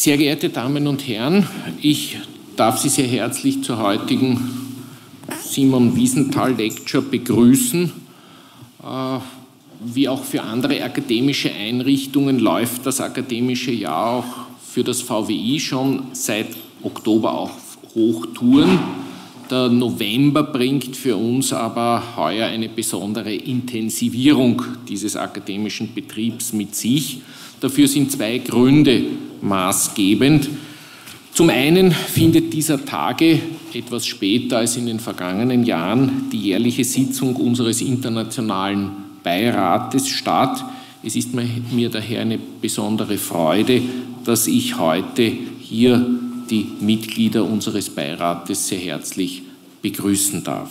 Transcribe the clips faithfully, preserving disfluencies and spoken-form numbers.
Sehr geehrte Damen und Herren, ich darf Sie sehr herzlich zur heutigen Simon Wiesenthal Lecture begrüßen. Wie auch für andere akademische Einrichtungen läuft das akademische Jahr auch für das V W I schon seit Oktober auf Hochtouren. Der November bringt für uns aber heuer eine besondere Intensivierung dieses akademischen Betriebs mit sich. Dafür sind zwei Gründe maßgebend. Zum einen findet dieser Tage etwas später als in den vergangenen Jahren die jährliche Sitzung unseres internationalen Beirates statt. Es ist mir daher eine besondere Freude, dass ich heute hier die Mitglieder unseres Beirates sehr herzlich begrüßen darf.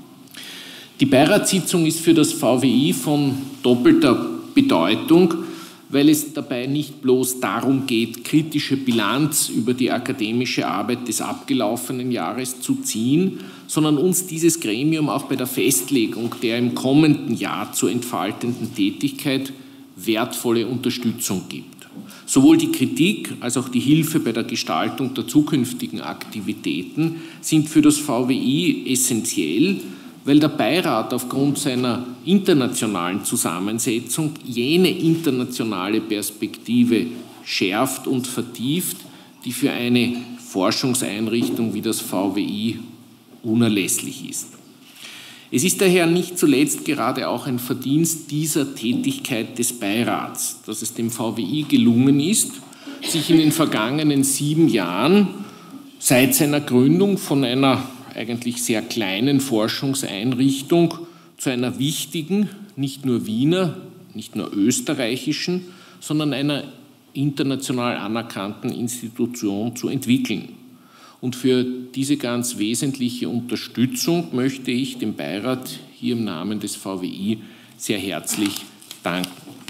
Die Beiratssitzung ist für das V W I von doppelter Bedeutung, weil es dabei nicht bloß darum geht, kritische Bilanz über die akademische Arbeit des abgelaufenen Jahres zu ziehen, sondern uns dieses Gremium auch bei der Festlegung der im kommenden Jahr zu entfaltenden Tätigkeit wertvolle Unterstützung gibt. Sowohl die Kritik als auch die Hilfe bei der Gestaltung der zukünftigen Aktivitäten sind für das V W I essentiell, weil der Beirat aufgrund seiner internationalen Zusammensetzung jene internationale Perspektive schärft und vertieft, die für eine Forschungseinrichtung wie das V W I unerlässlich ist. Es ist daher nicht zuletzt gerade auch ein Verdienst dieser Tätigkeit des Beirats, dass es dem V W I gelungen ist, sich in den vergangenen sieben Jahren seit seiner Gründung von einer eigentlich sehr kleinen Forschungseinrichtung zu einer wichtigen, nicht nur Wiener, nicht nur österreichischen, sondern einer international anerkannten Institution zu entwickeln. Und für diese ganz wesentliche Unterstützung möchte ich dem Beirat hier im Namen des V W I sehr herzlich danken.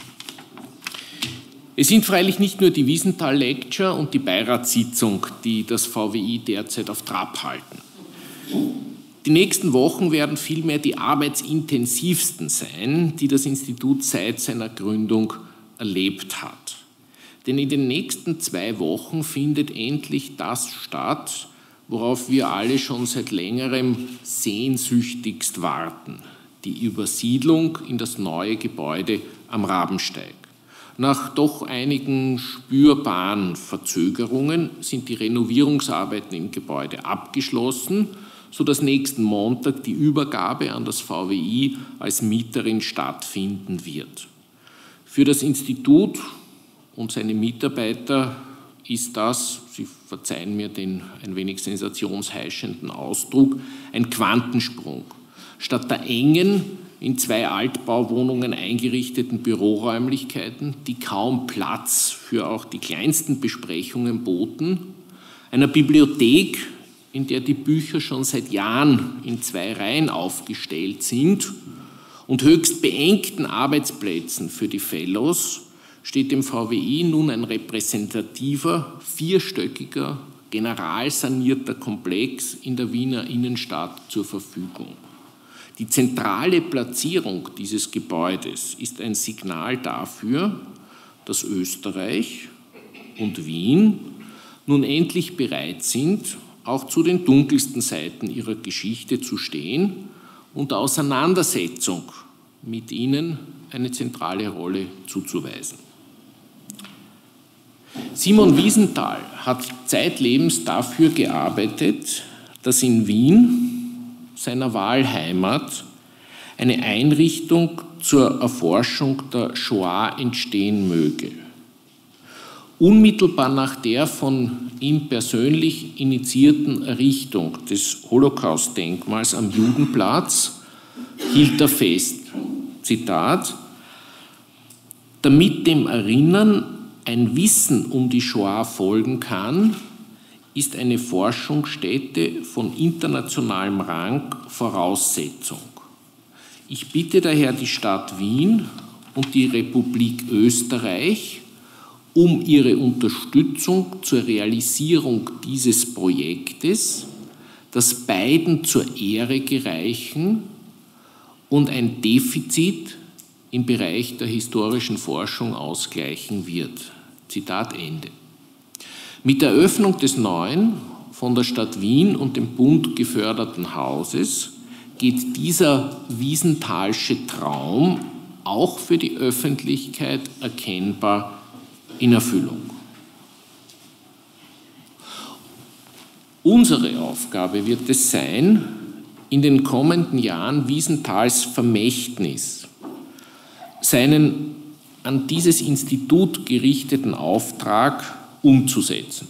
Es sind freilich nicht nur die Wiesenthal Lecture und die Beiratssitzung, die das V W I derzeit auf Trab halten. Die nächsten Wochen werden vielmehr die arbeitsintensivsten sein, die das Institut seit seiner Gründung erlebt hat. Denn in den nächsten zwei Wochen findet endlich das statt, worauf wir alle schon seit längerem sehnsüchtigst warten: die Übersiedlung in das neue Gebäude am Rabensteig. Nach doch einigen spürbaren Verzögerungen sind die Renovierungsarbeiten im Gebäude abgeschlossen, sodass nächsten Montag die Übergabe an das V W I als Mieterin stattfinden wird. Für das Institut und seine Mitarbeiter ist das, Sie verzeihen mir den ein wenig sensationsheischenden Ausdruck, ein Quantensprung. Statt der engen, in zwei Altbauwohnungen eingerichteten Büroräumlichkeiten, die kaum Platz für auch die kleinsten Besprechungen boten, einer Bibliothek, in der die Bücher schon seit Jahren in zwei Reihen aufgestellt sind, und höchst beengten Arbeitsplätzen für die Fellows, steht dem V W I nun ein repräsentativer, vierstöckiger, generalsanierter Komplex in der Wiener Innenstadt zur Verfügung. Die zentrale Platzierung dieses Gebäudes ist ein Signal dafür, dass Österreich und Wien nun endlich bereit sind, auch zu den dunkelsten Seiten ihrer Geschichte zu stehen und der Auseinandersetzung mit ihnen eine zentrale Rolle zuzuweisen. Simon Wiesenthal hat zeitlebens dafür gearbeitet, dass in Wien, seiner Wahlheimat, eine Einrichtung zur Erforschung der Shoah entstehen möge. Unmittelbar nach der von ihm persönlich initiierten Errichtung des Holocaust-Denkmals am Judenplatz hielt er fest, Zitat, damit dem Erinnern ein Wissen um die Shoah folgen kann, ist eine Forschungsstätte von internationalem Rang Voraussetzung. Ich bitte daher die Stadt Wien und die Republik Österreich um ihre Unterstützung zur Realisierung dieses Projektes, das beiden zur Ehre gereichen und ein Defizit im Bereich der historischen Forschung ausgleichen wird. Zitat Ende. Mit der Eröffnung des neuen, von der Stadt Wien und dem Bund geförderten Hauses geht dieser wiesenthalsche Traum auch für die Öffentlichkeit erkennbar in Erfüllung. Unsere Aufgabe wird es sein, in den kommenden Jahren Wiesenthals Vermächtnis, seinen an dieses Institut gerichteten Auftrag umzusetzen.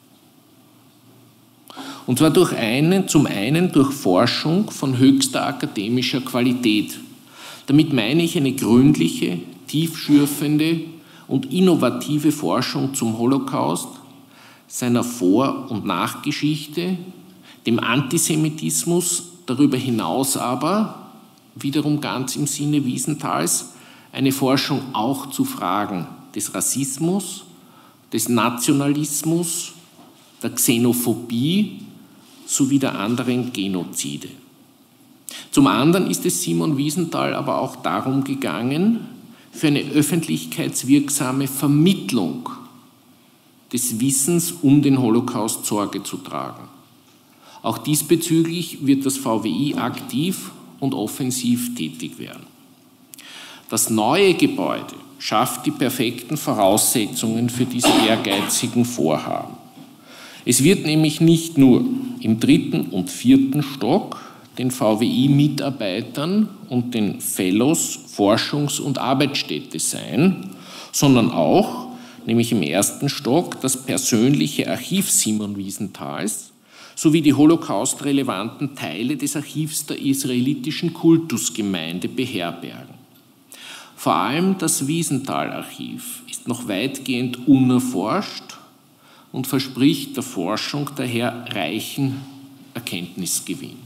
Und zwar durch einen, zum einen durch Forschung von höchster akademischer Qualität. Damit meine ich eine gründliche, tiefschürfende und innovative Forschung zum Holocaust, seiner Vor- und Nachgeschichte, dem Antisemitismus, darüber hinaus aber, wiederum ganz im Sinne Wiesenthals, eine Forschung auch zu Fragen des Rassismus, des Nationalismus, der Xenophobie sowie der anderen Genozide. Zum anderen ist es Simon Wiesenthal aber auch darum gegangen, für eine öffentlichkeitswirksame Vermittlung des Wissens um den Holocaust Sorge zu tragen. Auch diesbezüglich wird das V W I aktiv und offensiv tätig werden. Das neue Gebäude schafft die perfekten Voraussetzungen für diese ehrgeizigen Vorhaben. Es wird nämlich nicht nur im dritten und vierten Stock den V W I-Mitarbeitern und den Fellows Forschungs- und Arbeitsstätte sein, sondern auch, nämlich im ersten Stock, das persönliche Archiv Simon Wiesenthals sowie die holocaust-relevanten Teile des Archivs der israelitischen Kultusgemeinde beherbergen. Vor allem das Wiesenthal-Archiv ist noch weitgehend unerforscht und verspricht der Forschung daher reichen Erkenntnisgewinn.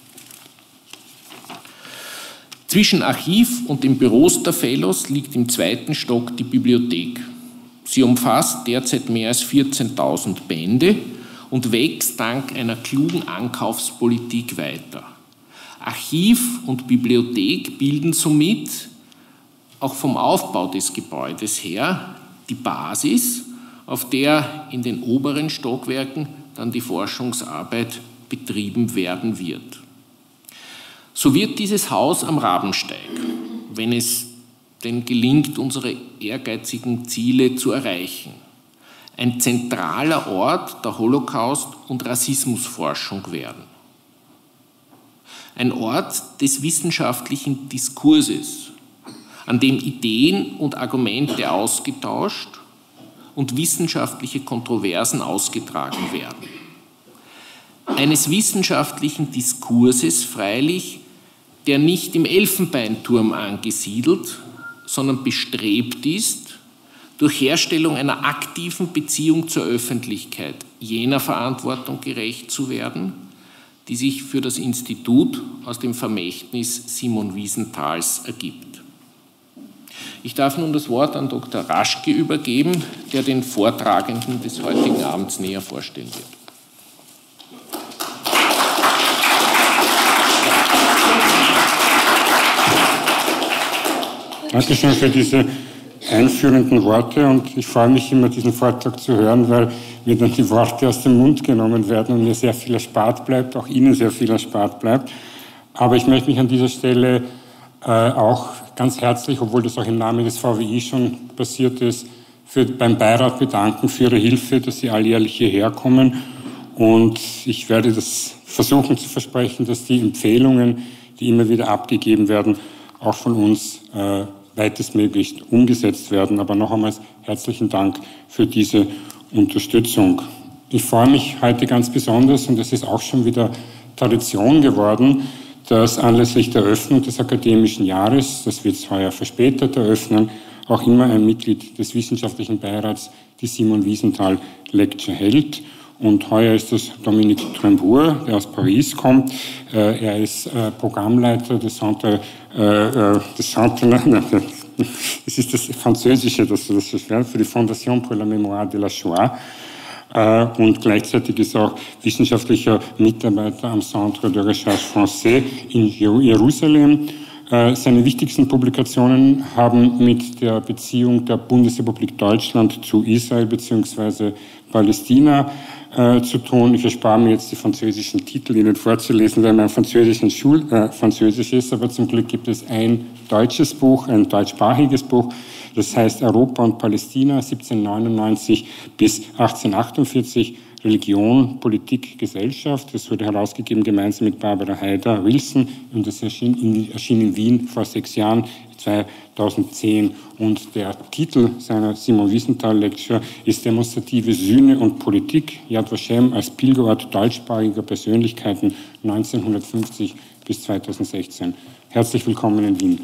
Zwischen Archiv und den Büros der Fellows liegt im zweiten Stock die Bibliothek. Sie umfasst derzeit mehr als vierzehntausend Bände und wächst dank einer klugen Ankaufspolitik weiter. Archiv und Bibliothek bilden somit auch vom Aufbau des Gebäudes her die Basis, auf der in den oberen Stockwerken dann die Forschungsarbeit betrieben werden wird. So wird dieses Haus am Rabensteig, wenn es denn gelingt, unsere ehrgeizigen Ziele zu erreichen, ein zentraler Ort der Holocaust- und Rassismusforschung werden. Ein Ort des wissenschaftlichen Diskurses, an dem Ideen und Argumente ausgetauscht und wissenschaftliche Kontroversen ausgetragen werden. Eines wissenschaftlichen Diskurses freilich, der nicht im Elfenbeinturm angesiedelt, sondern bestrebt ist, durch Herstellung einer aktiven Beziehung zur Öffentlichkeit jener Verantwortung gerecht zu werden, die sich für das Institut aus dem Vermächtnis Simon Wiesenthals ergibt. Ich darf nun das Wort an Doktor Raschke übergeben, der den Vortragenden des heutigen Abends näher vorstellen wird. Dankeschön für diese einführenden Worte und ich freue mich immer, diesen Vortrag zu hören, weil mir dann die Worte aus dem Mund genommen werden und mir sehr viel erspart bleibt, auch Ihnen sehr viel erspart bleibt. Aber ich möchte mich an dieser Stelle äh, auch ganz herzlich, obwohl das auch im Namen des V W I schon passiert ist, für, beim Beirat bedanken für Ihre Hilfe, dass Sie alljährlich hierher kommen. Und ich werde das versuchen zu versprechen, dass die Empfehlungen, die immer wieder abgegeben werden, auch von uns äh, weitestmöglichst umgesetzt werden. Aber noch einmal herzlichen Dank für diese Unterstützung. Ich freue mich heute ganz besonders, und es ist auch schon wieder Tradition geworden, dass anlässlich der Eröffnung des akademischen Jahres, das wird heuer verspätet eröffnen, auch immer ein Mitglied des wissenschaftlichen Beirats die Simon Wiesenthal Lecture hält. Und heuer ist das Dominique Trembour, der aus Paris kommt. Äh, er ist äh, Programmleiter des Centre, äh, des Centre, das ist das Französische, das das so schwer, für die Fondation pour la Mémoire de la Shoah. Äh, und gleichzeitig ist er auch wissenschaftlicher Mitarbeiter am Centre de Recherche Français in Jerusalem. Seine wichtigsten Publikationen haben mit der Beziehung der Bundesrepublik Deutschland zu Israel bzw. Palästina äh, zu tun. Ich erspare mir jetzt die französischen Titel Ihnen vorzulesen, weil mein Französisch, Schul äh, Französisch ist, aber zum Glück gibt es ein deutsches Buch, ein deutschsprachiges Buch, das heißt Europa und Palästina siebzehnhundertneunundneunzig bis achtzehnhundertachtundvierzig, Religion, Politik, Gesellschaft. Das wurde herausgegeben gemeinsam mit Barbara Heider-Wilson und das erschien in, erschien in Wien vor sechs Jahren, zweitausendzehn. Und der Titel seiner Simon Wiesenthal Lecture ist Demonstrative Sühne und Politik, Yad Vashem als Pilgerort deutschsprachiger Persönlichkeiten neunzehnhundertfünfzig bis zweitausendsechzehn. Herzlich willkommen in Wien.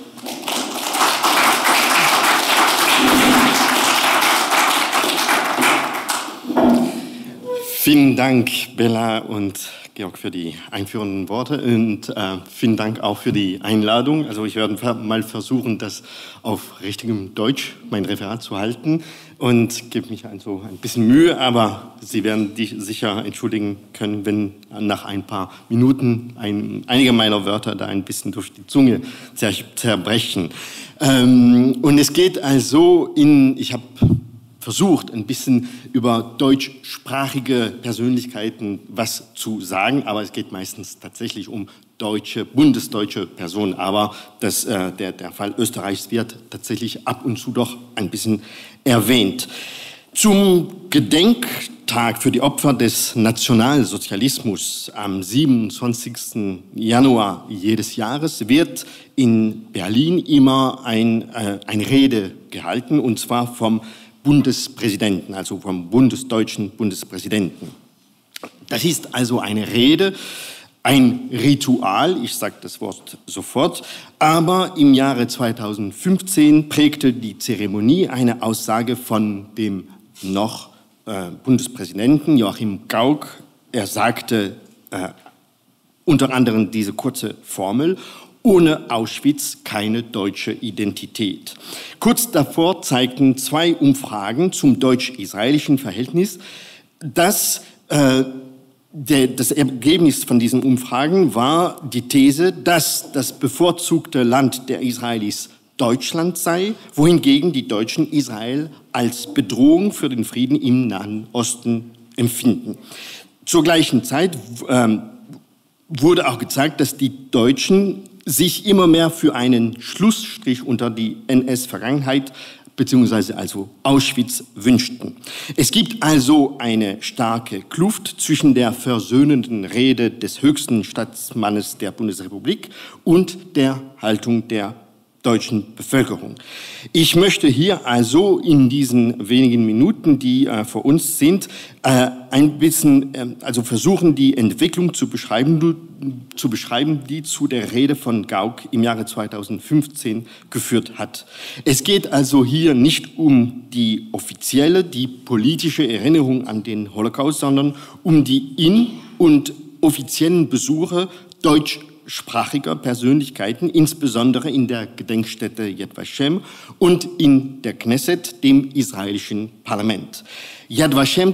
Vielen Dank, Bella und Georg, für die einführenden Worte und äh, vielen Dank auch für die Einladung. Also ich werde mal versuchen, das auf richtigem Deutsch, mein Referat zu halten und gebe mich also ein bisschen Mühe, aber Sie werden dich sicher entschuldigen können, wenn nach ein paar Minuten ein, einige meiner Wörter da ein bisschen durch die Zunge zer zerbrechen. Ähm, und es geht also in, ich habe versucht, ein bisschen über deutschsprachige Persönlichkeiten was zu sagen, aber es geht meistens tatsächlich um deutsche, bundesdeutsche Personen. Aber das, äh, der, der Fall Österreichs wird tatsächlich ab und zu doch ein bisschen erwähnt. Zum Gedenktag für die Opfer des Nationalsozialismus am siebenundzwanzigsten Januar jedes Jahres wird in Berlin immer ein, äh, eine Rede gehalten, und zwar vom Bundespräsidenten, also vom bundesdeutschen Bundespräsidenten. Das ist also eine Rede, ein Ritual, ich sage das Wort sofort, aber im Jahre zweitausendfünfzehn prägte die Zeremonie eine Aussage von dem noch äh, Bundespräsidenten Joachim Gauck. Er sagte äh, unter anderem diese kurze Formel: Ohne Auschwitz keine deutsche Identität. Kurz davor zeigten zwei Umfragen zum deutsch-israelischen Verhältnis, dass äh, der, das Ergebnis von diesen Umfragen war die These, dass das bevorzugte Land der Israelis Deutschland sei, wohingegen die Deutschen Israel als Bedrohung für den Frieden im Nahen Osten empfinden. Zur gleichen Zeit ähm, wurde auch gezeigt, dass die Deutschen sich immer mehr für einen Schlussstrich unter die N S-Vergangenheit beziehungsweise also Auschwitz wünschten. Es gibt also eine starke Kluft zwischen der versöhnenden Rede des höchsten Staatsmannes der Bundesrepublik und der Haltung der deutschen Bevölkerung. Ich möchte hier also in diesen wenigen Minuten, die äh, vor uns sind, äh, ein bisschen, äh, also versuchen, die Entwicklung zu beschreiben, du, zu beschreiben, die zu der Rede von Gauck im Jahre zweitausendfünfzehn geführt hat. Es geht also hier nicht um die offizielle, die politische Erinnerung an den Holocaust, sondern um die in- und offiziellen Besuche deutsch sprachiger Persönlichkeiten, insbesondere in der Gedenkstätte Yad Vashem und in der Knesset, dem israelischen Parlament. Yad Vashem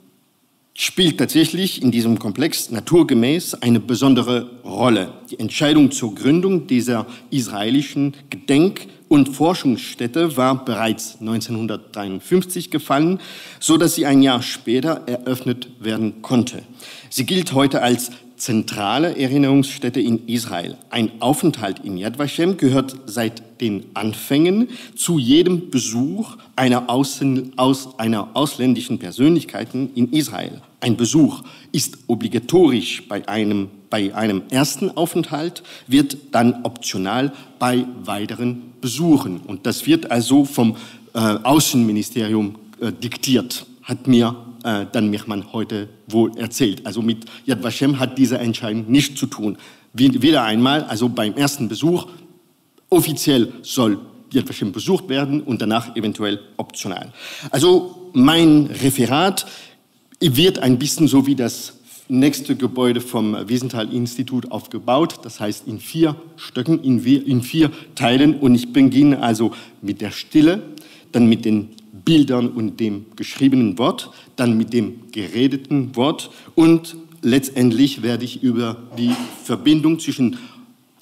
spielt tatsächlich in diesem Komplex naturgemäß eine besondere Rolle. Die Entscheidung zur Gründung dieser israelischen Gedenk- und Forschungsstätte war bereits neunzehnhundertdreiundfünfzig gefallen, so dass sie ein Jahr später eröffnet werden konnte. Sie gilt heute als zentrale Erinnerungsstätte in Israel. Ein Aufenthalt in Yad Vashem gehört seit den Anfängen zu jedem Besuch einer, Außen, aus, einer ausländischen Persönlichkeit in Israel. Ein Besuch ist obligatorisch bei einem, bei einem ersten Aufenthalt, wird dann optional bei weiteren Besuchen. Und das wird also vom äh, Außenministerium äh, diktiert, hat mir äh, dann Mechmann heute wohl erzählt. Also mit Yad Vashem hat diese Entscheidung nichts zu tun. Wie, wieder einmal, also beim ersten Besuch, offiziell soll Yad Vashem besucht werden und danach eventuell optional. Also mein Referat wird ein bisschen so wie das nächste Gebäude vom Wiesenthal-Institut aufgebaut, das heißt in vier Stöcken, in vier, in vier Teilen. Und ich beginne also mit der Stille, dann mit den Bildern und dem geschriebenen Wort, dann mit dem geredeten Wort und letztendlich werde ich über die Verbindung zwischen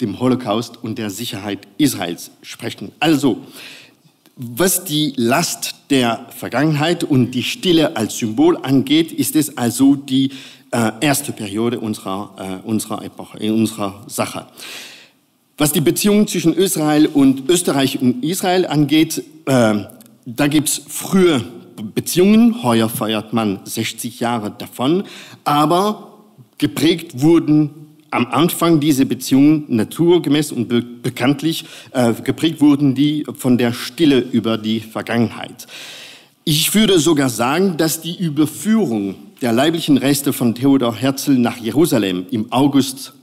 dem Holocaust und der Sicherheit Israels sprechen. Also, was die Last der Vergangenheit und die Stille als Symbol angeht, ist es also die äh, erste Periode unserer, äh, unserer Epoche, in unserer Sache. Was die Beziehungen zwischen Israel und Österreich und Israel angeht, äh, da gibt es frühe Beziehungen, heuer feiert man sechzig Jahre davon, aber geprägt wurden am Anfang diese Beziehungen naturgemäß und be bekanntlich äh, geprägt wurden die von der Stille über die Vergangenheit. Ich würde sogar sagen, dass die Überführung der leiblichen Reste von Theodor Herzl nach Jerusalem im August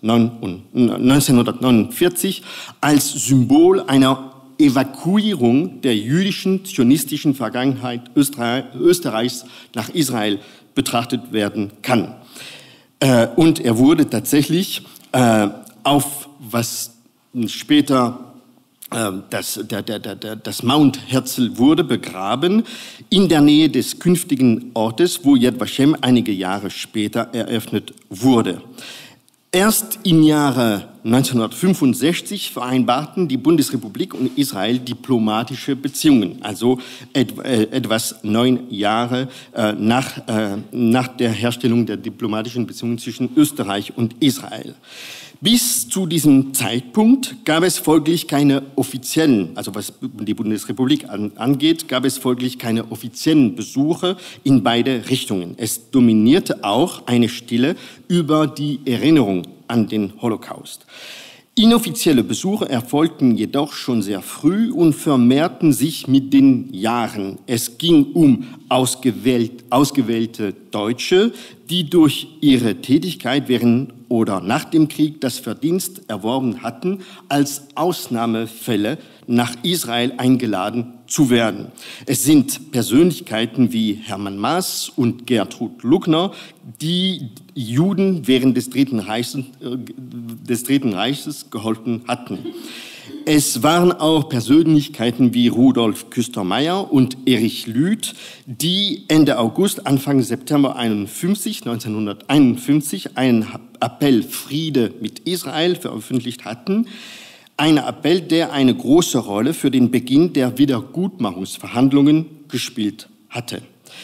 neunzehnhundertneunundvierzig als Symbol einer Evakuierung der jüdischen, zionistischen Vergangenheit Österreichs nach Israel betrachtet werden kann. Äh, und er wurde tatsächlich äh, auf, was später äh, das, der, der, der, das Mount Herzl wurde, begraben, in der Nähe des künftigen Ortes, wo Yad Vashem einige Jahre später eröffnet wurde. Erst im Jahre neunzehnhundertfünfundsechzig vereinbarten die Bundesrepublik und Israel diplomatische Beziehungen, also et, äh, etwas neun Jahre äh, nach, äh, nach der Herstellung der diplomatischen Beziehungen zwischen Österreich und Israel. Bis zu diesem Zeitpunkt gab es folglich keine offiziellen, also was die Bundesrepublik an, angeht, gab es folglich keine offiziellen Besuche in beide Richtungen. Es dominierte auch eine Stille über die Erinnerung an den Holocaust. Inoffizielle Besuche erfolgten jedoch schon sehr früh und vermehrten sich mit den Jahren. Es ging um ausgewählt, ausgewählte Deutsche, die durch ihre Tätigkeit während oder nach dem Krieg das Verdienst erworben hatten, als Ausnahmefälle nach Israel eingeladen zu werden. Es sind Persönlichkeiten wie Hermann Maas und Gertrud Luckner, die Juden während des Dritten Reiches, äh, des Dritten Reiches geholfen hatten. Es waren auch Persönlichkeiten wie Rudolf Küster-Meyer und Erich Lüth, die Ende August, Anfang September neunzehnhunderteinundfünfzig einen Appell Friede mit Israel veröffentlicht hatten. Ein Appell, der eine große Rolle für den Beginn der Wiedergutmachungsverhandlungen gespielt hatte.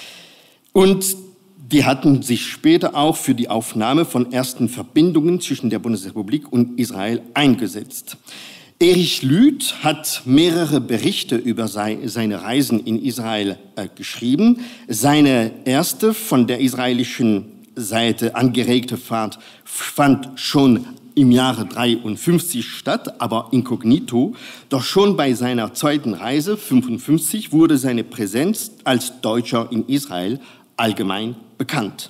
Und die hatten sich später auch für die Aufnahme von ersten Verbindungen zwischen der Bundesrepublik und Israel eingesetzt. Erich Lüth hat mehrere Berichte über seine Reisen in Israel äh, geschrieben. Seine erste von der israelischen Seite angeregte Fahrt fand schon im Jahre dreiundfünfzig statt, aber inkognito. Doch schon bei seiner zweiten Reise, fünfundfünfzig, wurde seine Präsenz als Deutscher in Israel allgemein bekannt.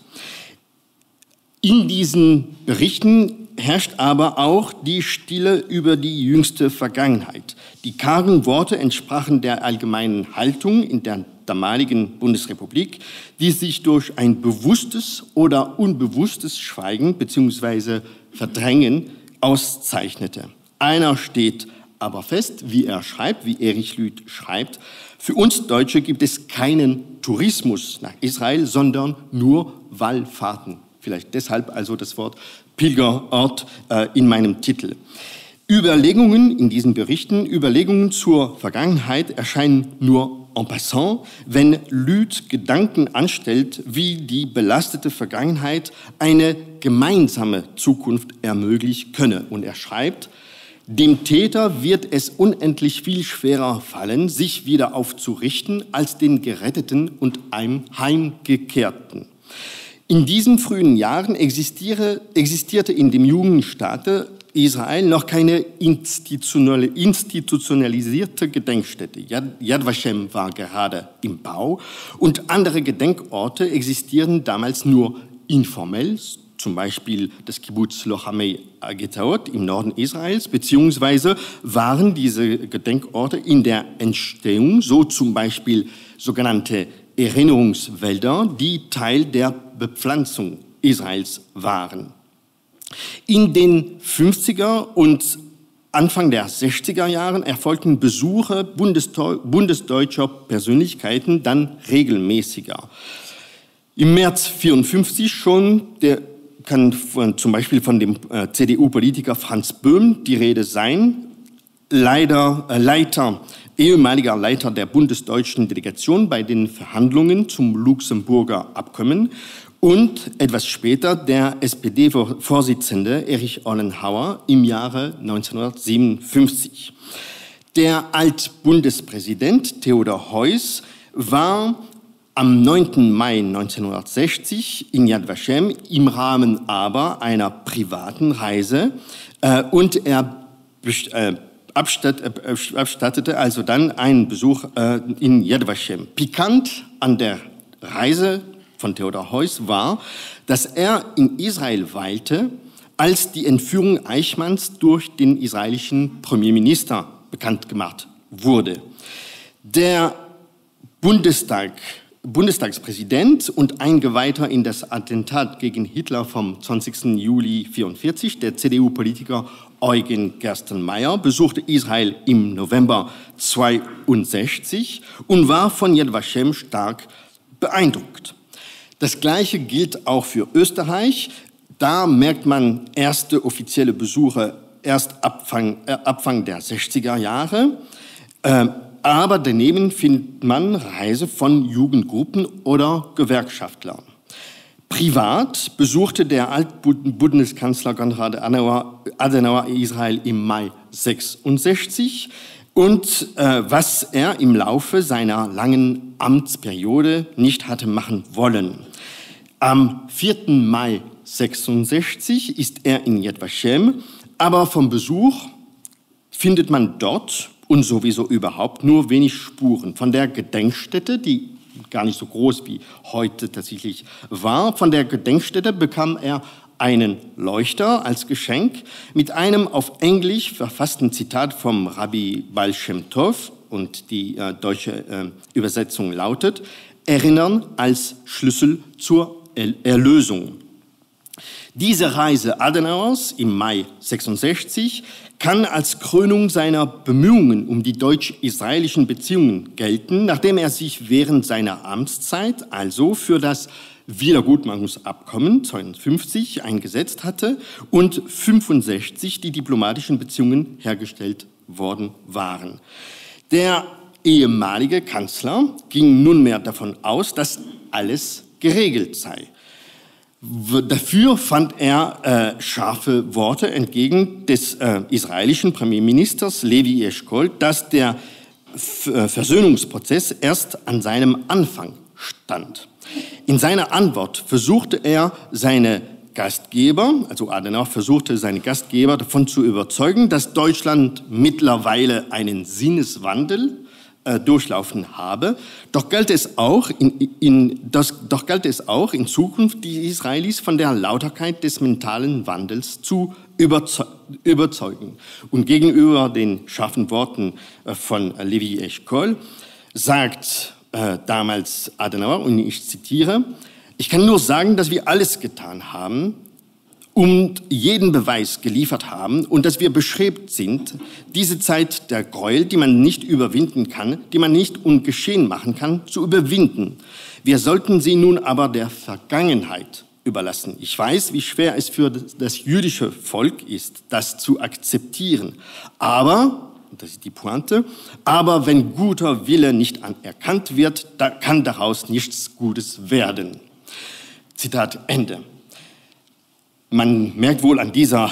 In diesen Berichten herrscht aber auch die Stille über die jüngste Vergangenheit. Die kargen Worte entsprachen der allgemeinen Haltung in der damaligen Bundesrepublik, die sich durch ein bewusstes oder unbewusstes Schweigen bzw. Verdrängen auszeichnete. Einer steht aber fest, wie er schreibt, wie Erich Lüth schreibt: Für uns Deutsche gibt es keinen Tourismus nach Israel, sondern nur Wallfahrten. Vielleicht deshalb also das Wort Pilgerort äh, in meinem Titel. Überlegungen in diesen Berichten, Überlegungen zur Vergangenheit erscheinen nur en passant, wenn Lüth Gedanken anstellt, wie die belastete Vergangenheit eine gemeinsame Zukunft ermöglichen könne. Und er schreibt: Dem Täter wird es unendlich viel schwerer fallen, sich wieder aufzurichten, als den Geretteten und einem Heimgekehrten. In diesen frühen Jahren existiere, existierte in dem Jugendstaate Israel noch keine institutionalisierte Gedenkstätte. Yad, Yad Vashem war gerade im Bau und andere Gedenkorte existierten damals nur informell, zum Beispiel das Kibbutz Lochamei Getaot im Norden Israels, beziehungsweise waren diese Gedenkorte in der Entstehung, so zum Beispiel sogenannte Erinnerungswälder, die Teil der Bepflanzung Israels waren. In den fünfziger und Anfang der sechziger Jahren erfolgten Besuche bundesdeutscher Persönlichkeiten dann regelmäßiger. Im März vierundfünfzig schon der kann von, zum Beispiel von dem äh, C D U-Politiker Franz Böhm die Rede sein, Leider, äh, Leiter, ehemaliger Leiter der bundesdeutschen Delegation bei den Verhandlungen zum Luxemburger Abkommen und etwas später der S P D-Vorsitzende Erich Ollenhauer im Jahre neunzehnhundertsiebenundfünfzig. Der Altbundespräsident Theodor Heuss war am neunten Mai neunzehnhundertsechzig in Yad Vashem im Rahmen aber einer privaten Reise äh, und er äh, abstatt, äh, abstattete also dann einen Besuch äh, in Yad Vashem. Pikant an der Reise von Theodor Heuss war, dass er in Israel weilte, als die Entführung Eichmanns durch den israelischen Premierminister bekannt gemacht wurde. Der Bundestag, Bundestagspräsident und Eingeweihter in das Attentat gegen Hitler vom zwanzigsten Juli neunzehnhundertvierundvierzig, der C D U-Politiker Eugen Gerstenmaier, besuchte Israel im November neunzehnhundertzweiundsechzig und war von Yad Vashem stark beeindruckt. Das Gleiche gilt auch für Österreich. Da merkt man erste offizielle Besuche erst ab Anfang, äh, Anfang der sechziger Jahre. Äh, aber daneben findet man Reise von Jugendgruppen oder Gewerkschaftlern. Privat besuchte der Altbundeskanzler Konrad Adenauer Israel im Mai neunzehnhundertsechsundsechzig und äh, was er im Laufe seiner langen Amtsperiode nicht hatte machen wollen. Am vierten Mai neunzehnhundertsechsundsechzig ist er in Yad Vashem, aber vom Besuch findet man dort und sowieso überhaupt nur wenig Spuren von der Gedenkstätte, die gar nicht so groß wie heute tatsächlich war. Von der Gedenkstätte bekam er einen Leuchter als Geschenk mit einem auf Englisch verfassten Zitat vom Rabbi Baal Shem Tov und die äh, deutsche äh, Übersetzung lautet: Erinnern als Schlüssel zur er Erlösung. Diese Reise Adenauers im Mai neunzehnhundertsechsundsechzig kann als Krönung seiner Bemühungen um die deutsch-israelischen Beziehungen gelten, nachdem er sich während seiner Amtszeit also für das Wiedergutmachungsabkommen neunzehnhundertfünfzig eingesetzt hatte und fünfundsechzig die diplomatischen Beziehungen hergestellt worden waren. Der ehemalige Kanzler ging nunmehr davon aus, dass alles geregelt sei. Dafür fand er äh, scharfe Worte entgegen des äh, israelischen Premierministers Levi Eshkol, dass der F äh, Versöhnungsprozess erst an seinem Anfang stand. In seiner Antwort versuchte er, seine Gastgeber, also Adenauer versuchte seine Gastgeber davon zu überzeugen, dass Deutschland mittlerweile einen Sinneswandel äh, durchlaufen habe. Doch galt es auch in, in, das, doch galt es auch in Zukunft, die Israelis von der Lauterkeit des mentalen Wandels zu überzeu überzeugen. Und gegenüber den scharfen Worten äh, von Levi Eshkol sagt äh, damals Adenauer, und ich zitiere: Ich kann nur sagen, dass wir alles getan haben und jeden Beweis geliefert haben und dass wir bestrebt sind, diese Zeit der Gräuel, die man nicht überwinden kann, die man nicht ungeschehen machen kann, zu überwinden. Wir sollten sie nun aber der Vergangenheit überlassen. Ich weiß, wie schwer es für das jüdische Volk ist, das zu akzeptieren. Aber, das ist die Pointe, aber wenn guter Wille nicht anerkannt wird, da kann daraus nichts Gutes werden. Zitat Ende. Man merkt wohl an dieser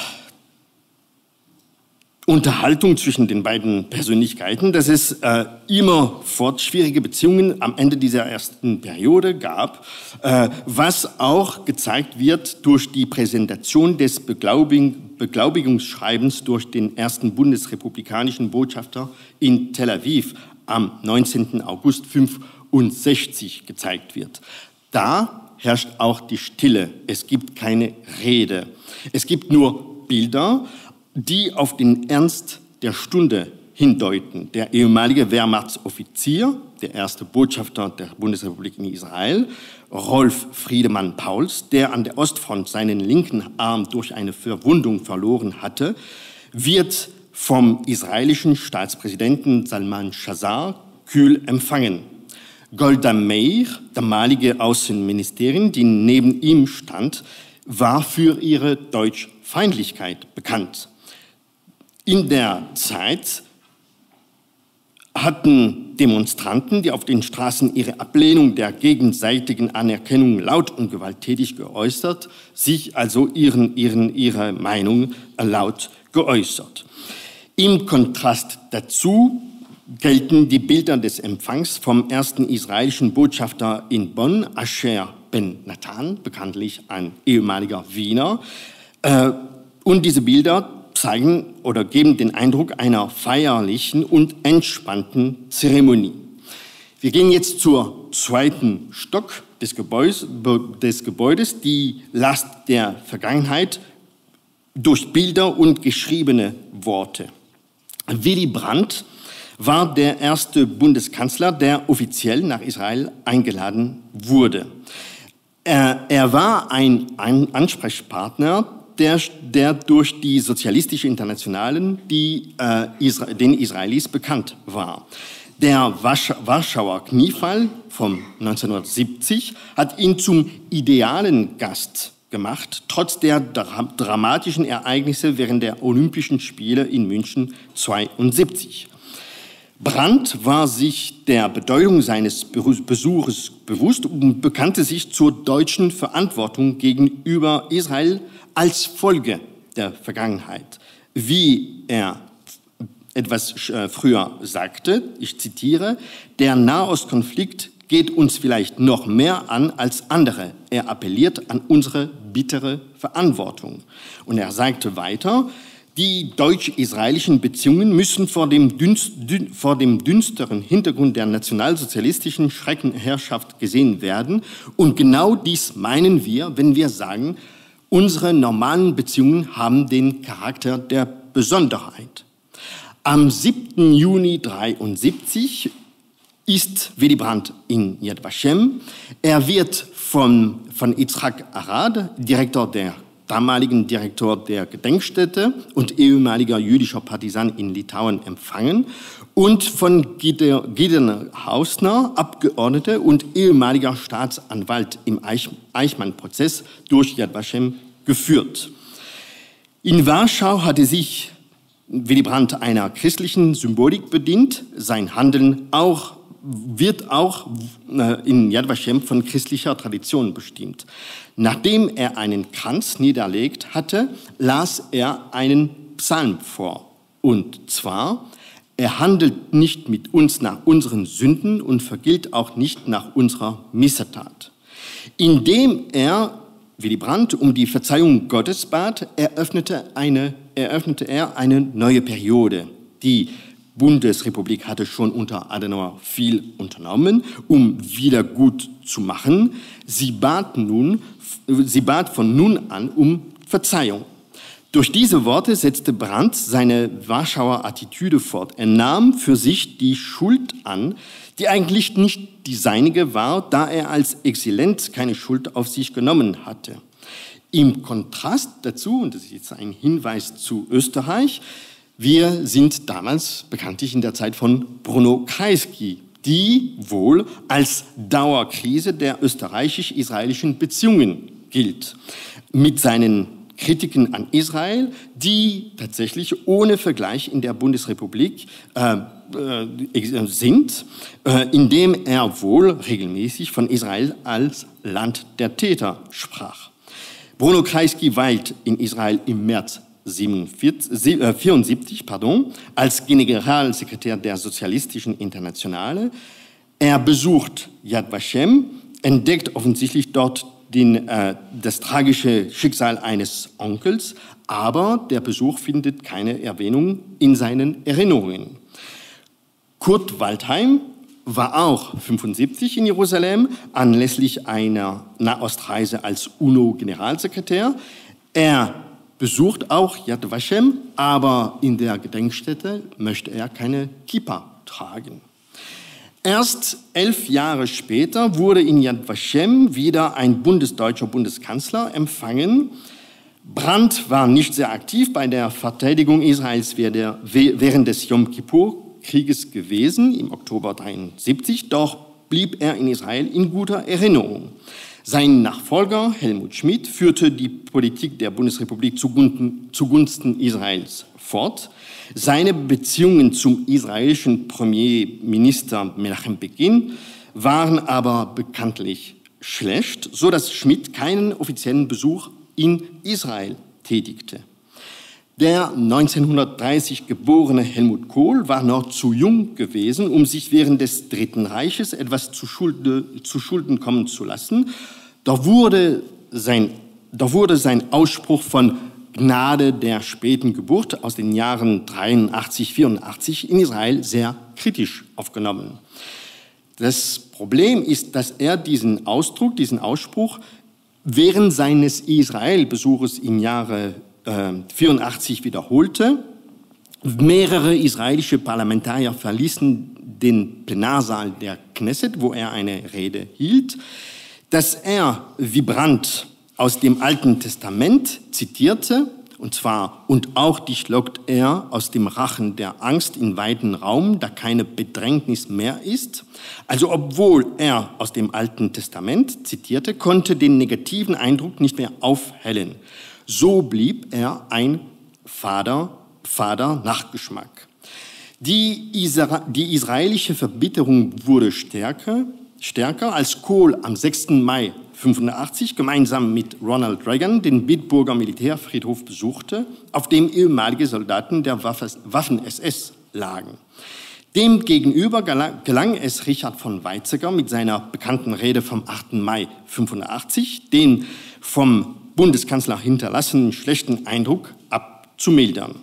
Unterhaltung zwischen den beiden Persönlichkeiten, dass es äh, immerfort schwierige Beziehungen am Ende dieser ersten Periode gab, äh, was auch gezeigt wird durch die Präsentation des Beglaubig Beglaubigungsschreibens durch den ersten bundesrepublikanischen Botschafter in Tel Aviv am neunzehnten August neunzehnhundertfünfundsechzig gezeigt wird. Da herrscht auch die Stille. Es gibt keine Rede. Es gibt nur Bilder, die auf den Ernst der Stunde hindeuten. Der ehemalige Wehrmachtsoffizier, der erste Botschafter der Bundesrepublik in Israel, Rolf Friedemann Pauls, der an der Ostfront seinen linken Arm durch eine Verwundung verloren hatte, wird vom israelischen Staatspräsidenten Salman Shazar kühl empfangen. Golda Meir, damalige Außenministerin, die neben ihm stand, war für ihre Deutschfeindlichkeit bekannt. In der Zeit hatten Demonstranten, die auf den Straßen ihre Ablehnung der gegenseitigen Anerkennung laut und gewalttätig geäußert, sich also ihren, ihren, ihre Meinung laut geäußert. Im Kontrast dazu gelten die Bilder des Empfangs vom ersten israelischen Botschafter in Bonn, Asher Ben Nathan, bekanntlich ein ehemaliger Wiener. Und diese Bilder zeigen oder geben den Eindruck einer feierlichen und entspannten Zeremonie. Wir gehen jetzt zur zweiten Stock des Gebäudes, des Gebäudes, die Last der Vergangenheit durch Bilder und geschriebene Worte. Willy Brandt war der erste Bundeskanzler, der offiziell nach Israel eingeladen wurde. Er, er war ein, ein Ansprechpartner, Der, der durch die Sozialistische Internationale die, äh, Isra- den Israelis bekannt war. Der Warsch- Warschauer Kniefall von neunzehnhundertsiebzig hat ihn zum idealen Gast gemacht, trotz der dra- dramatischen Ereignisse während der Olympischen Spiele in München zweiundsiebzig. Brandt war sich der Bedeutung seines Besuches bewusst und bekannte sich zur deutschen Verantwortung gegenüber Israel als Folge der Vergangenheit. Wie er etwas früher sagte, ich zitiere, der Nahostkonflikt geht uns vielleicht noch mehr an als andere. Er appelliert an unsere bittere Verantwortung. Und er sagte weiter, die deutsch-israelischen Beziehungen müssen vor dem, dünst, dün, vor dem düsteren Hintergrund der nationalsozialistischen Schreckenherrschaft gesehen werden. Und genau dies meinen wir, wenn wir sagen, unsere normalen Beziehungen haben den Charakter der Besonderheit. Am siebten Juni neunzehnhundertdreiundsiebzig ist Willy Brandt in Yad Vashem. Er wird von, von Yitzhak Arad, Direktor der damaligen Direktor der Gedenkstätte und ehemaliger jüdischer Partisan in Litauen, empfangen und von Gideon Hausner, Abgeordneter und ehemaliger Staatsanwalt im Eichmann-Prozess, durch Yad Vashem geführt. In Warschau hatte sich Willy Brandt einer christlichen Symbolik bedient. Sein Handeln auch, wird auch in Yad Vashem von christlicher Tradition bestimmt. Nachdem er einen Kranz niederlegt hatte, las er einen Psalm vor. Und zwar, er handelt nicht mit uns nach unseren Sünden und vergilt auch nicht nach unserer Missetat. Indem er, Willy Brandt, um die Verzeihung Gottes bat, eröffnete, eine, eröffnete er eine neue Periode. Die Bundesrepublik hatte schon unter Adenauer viel unternommen, um wieder gut zu machen. Sie bat nun, sie bat von nun an um Verzeihung. Durch diese Worte setzte Brandt seine Warschauer Attitüde fort. Er nahm für sich die Schuld an, die eigentlich nicht die seinige war, da er als Exzellent keine Schuld auf sich genommen hatte. Im Kontrast dazu, und das ist jetzt ein Hinweis zu Österreich, wir sind damals bekanntlich in der Zeit von Bruno Kreisky, die wohl als Dauerkrise der österreichisch-israelischen Beziehungen gilt. Mit seinen Kritiken an Israel, die tatsächlich ohne Vergleich in der Bundesrepublik äh, äh, sind, äh, indem er wohl regelmäßig von Israel als Land der Täter sprach. Bruno Kreisky weilt in Israel im März neunzehnhundertvierundsiebzig pardon, als Generalsekretär der Sozialistischen Internationale. Er besucht Yad Vashem, entdeckt offensichtlich dort den, äh, das tragische Schicksal eines Onkels, aber der Besuch findet keine Erwähnung in seinen Erinnerungen. Kurt Waldheim war auch fünfundsiebzig in Jerusalem, anlässlich einer Nahostreise als UNO-Generalsekretär. Er besucht auch Yad Vashem, aber in der Gedenkstätte möchte er keine Kippa tragen. Erst elf Jahre später wurde in Yad Vashem wieder ein bundesdeutscher Bundeskanzler empfangen. Brandt war nicht sehr aktiv bei der Verteidigung Israels während des Yom Kippur-Krieges gewesen, im Oktober neunzehnhundertdreiundsiebzig, doch blieb er in Israel in guter Erinnerung. Sein Nachfolger Helmut Schmidt führte die Politik der Bundesrepublik zugunsten, zugunsten Israels fort. Seine Beziehungen zum israelischen Premierminister Menachem Begin waren aber bekanntlich schlecht, so dass Schmidt keinen offiziellen Besuch in Israel tätigte. Der neunzehnhundertdreißig geborene Helmut Kohl war noch zu jung gewesen, um sich während des Dritten Reiches etwas zu, Schulde, zu Schulden kommen zu lassen. Doch wurde sein, doch wurde sein Ausspruch von Gnade der späten Geburt aus den Jahren dreiundachtzig, vierundachtzig in Israel sehr kritisch aufgenommen. Das Problem ist, dass er diesen Ausdruck, diesen Ausspruch während seines Israel-Besuches im Jahre vierundachtzig wiederholte. Mehrere israelische Parlamentarier verließen den Plenarsaal der Knesset, wo er eine Rede hielt. Dass er vibrant aus dem Alten Testament zitierte, und zwar, und auch dich lockt er aus dem Rachen der Angst in weiten Raum, da keine Bedrängnis mehr ist. Also obwohl er aus dem Alten Testament zitierte, konnte den negativen Eindruck nicht mehr aufhellen. So blieb er ein fader, fader Nachgeschmack. Die, Isra die israelische Verbitterung wurde stärker, stärker, als Kohl am sechsten Mai fünfundachtzig gemeinsam mit Ronald Reagan den Bitburger Militärfriedhof besuchte, auf dem ehemalige Soldaten der Waffen-S S lagen. Demgegenüber gelang es Richard von Weizsäcker mit seiner bekannten Rede vom achten Mai fünfundachtzig, den vom Bundeskanzler hinterlassenen schlechten Eindruck abzumildern.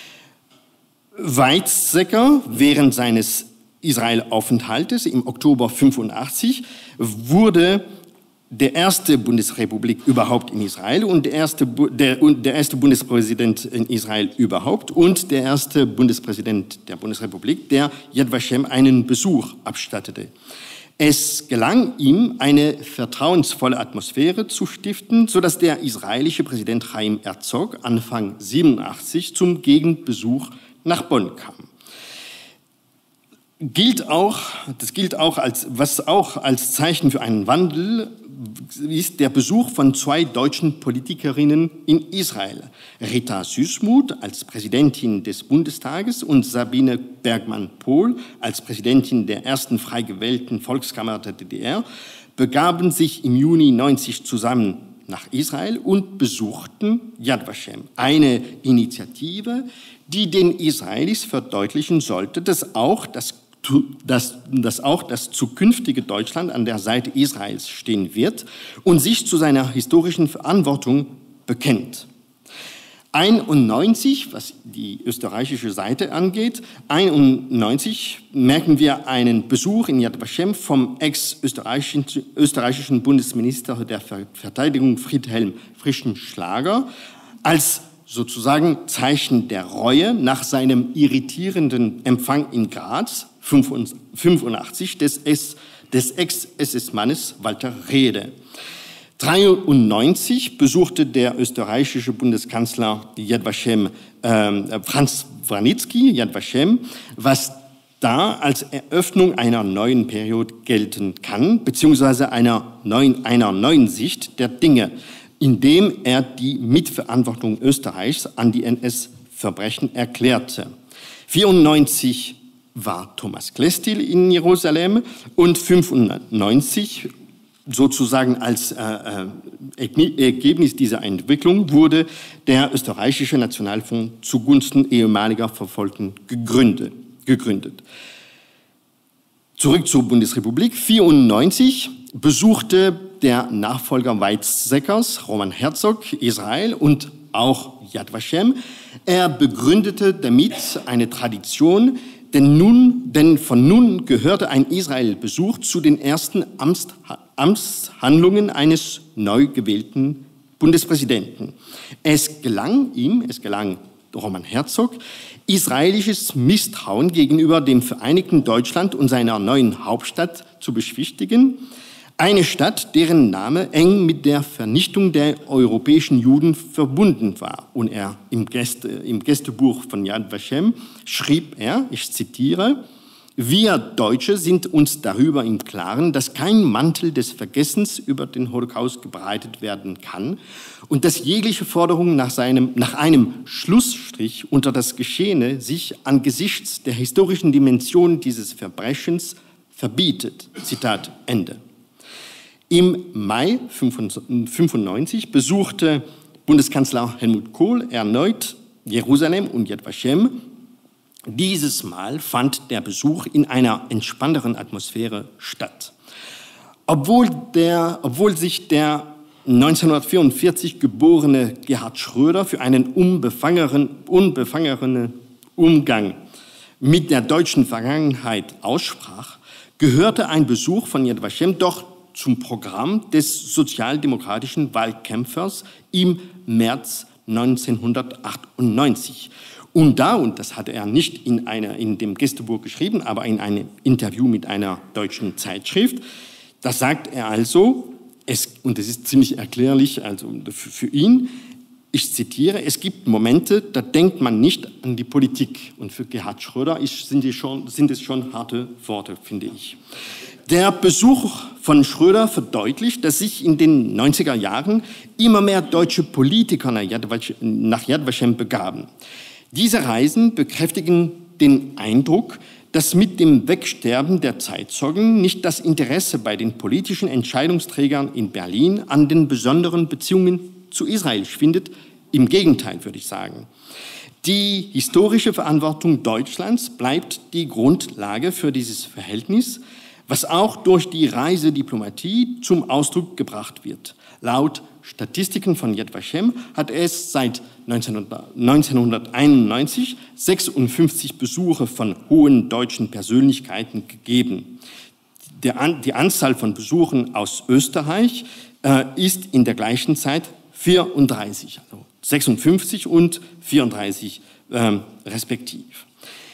Weizsäcker während seines Israel-Aufenthaltes im Oktober fünfundachtzig wurde der erste Bundesrepublik überhaupt in Israel und der erste, der, der erste Bundespräsident in Israel überhaupt und der erste Bundespräsident der Bundesrepublik, der Yad Vashem einen Besuch abstattete. Es gelang ihm, eine vertrauensvolle Atmosphäre zu stiften, sodass der israelische Präsident Chaim Herzog Anfang siebenundachtzig zum Gegenbesuch nach Bonn kam. Gilt auch, das gilt auch als, was auch als Zeichen für einen Wandel ist der Besuch von zwei deutschen Politikerinnen in Israel. Rita Süssmuth als Präsidentin des Bundestages und Sabine Bergmann-Pohl als Präsidentin der ersten frei gewählten Volkskammer der D D R begaben sich im Juni neunzig zusammen nach Israel und besuchten Yad Vashem, eine Initiative, die den Israelis verdeutlichen sollte, dass auch das Dass, dass auch das zukünftige Deutschland an der Seite Israels stehen wird und sich zu seiner historischen Verantwortung bekennt. einundneunzig, was die österreichische Seite angeht, einundneunzig merken wir einen Besuch in Yad Vashem vom ex-österreichischen österreichischen Bundesminister der Verteidigung Friedhelm Frischenschlager als sozusagen Zeichen der Reue nach seinem irritierenden Empfang in Graz fünfundachtzig des, des Ex-S S-Mannes Walter Rehde. dreiundneunzig besuchte der österreichische Bundeskanzler Yad Vashem, äh, Franz Vranitzky, Yad Vashem, was da als Eröffnung einer neuen Periode gelten kann, beziehungsweise einer neuen, einer neuen Sicht der Dinge, indem er die Mitverantwortung Österreichs an die N S-Verbrechen erklärte. vierundneunzig war Thomas Klestil in Jerusalem und fünfundneunzig, sozusagen als äh, Ergebnis dieser Entwicklung, wurde der österreichische Nationalfonds zugunsten ehemaliger Verfolgten gegründet. gegründet. Zurück zur Bundesrepublik. vierundneunzig besuchte der Nachfolger Weizsäckers, Roman Herzog, Israel und auch Yad Vashem. Er begründete damit eine Tradition, denn, nun, denn von nun gehörte ein Israel-Besuch zu den ersten Amts, Amtshandlungen eines neu gewählten Bundespräsidenten. Es gelang ihm, es gelang Roman Herzog, israelisches Misstrauen gegenüber dem vereinigten Deutschland und seiner neuen Hauptstadt zu beschwichtigen. Eine Stadt, deren Name eng mit der Vernichtung der europäischen Juden verbunden war. Und er im, Gäste, im Gästebuch von Yad Vashem schrieb er, ich zitiere, Wir Deutsche sind uns darüber im Klaren, dass kein Mantel des Vergessens über den Holocaust gebreitet werden kann und dass jegliche Forderung nach, seinem, nach einem Schlussstrich unter das Geschehene sich angesichts der historischen Dimension dieses Verbrechens verbietet. Zitat Ende. Im Mai fünfundneunzig besuchte Bundeskanzler Helmut Kohl erneut Jerusalem und Yad Vashem. Dieses Mal fand der Besuch in einer entspannteren Atmosphäre statt. Obwohl, der, obwohl sich der neunzehnhundertvierundvierzig geborene Gerhard Schröder für einen unbefangenen, unbefangenen Umgang mit der deutschen Vergangenheit aussprach, gehörte ein Besuch von Yad Vashem doch zum Programm des sozialdemokratischen Wahlkämpfers im März neunzehnhundertachtundneunzig. Und da, und das hatte er nicht in, einer, in dem Gästebuch geschrieben, aber in einem Interview mit einer deutschen Zeitschrift, da sagt er also, es, und das ist ziemlich erklärlich also für, für ihn, ich zitiere, es gibt Momente, da denkt man nicht an die Politik. Und für Gerhard Schröder ist, sind, die schon, sind es schon harte Worte, finde ich. Der Besuch von Schröder verdeutlicht, dass sich in den neunziger Jahren immer mehr deutsche Politiker nach Yad Vashem, nach Yad Vashem begaben. Diese Reisen bekräftigen den Eindruck, dass mit dem Wegsterben der Zeitzeugen nicht das Interesse bei den politischen Entscheidungsträgern in Berlin an den besonderen Beziehungen zu Israel schwindet. Im Gegenteil, würde ich sagen. Die historische Verantwortung Deutschlands bleibt die Grundlage für dieses Verhältnis, was auch durch die Reisediplomatie zum Ausdruck gebracht wird. Laut Statistiken von Yad Vashem hat es seit neunzehnhunderteinundneunzig sechsundfünfzig Besuche von hohen deutschen Persönlichkeiten gegeben. Der, die Anzahl von Besuchen aus Österreich äh, ist in der gleichen Zeit vierunddreißig, also sechsundfünfzig und vierunddreißig äh, respektiv.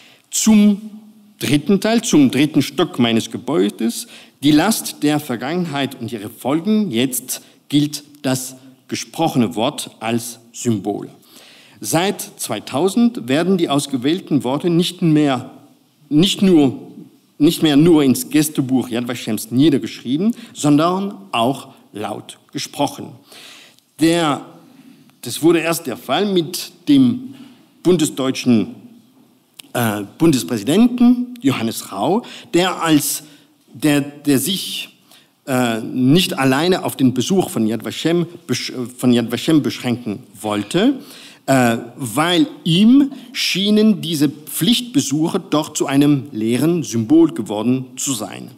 Zum dritten Teil, zum dritten Stock meines Gebäudes, die Last der Vergangenheit und ihre Folgen. Jetzt gilt das gesprochene Wort als Symbol. Seit zweitausend werden die ausgewählten Worte nicht mehr, nicht nur, nicht mehr nur ins Gästebuch Yad Vashems niedergeschrieben, sondern auch laut gesprochen. Der, das wurde erst der Fall mit dem bundesdeutschen äh, Bundespräsidenten Johannes Rau, der, als, der, der sich äh, nicht alleine auf den Besuch von Yad Vashem, von Yad Vashem beschränken wollte, äh, weil ihm schienen diese Pflichtbesuche dort zu einem leeren Symbol geworden zu sein.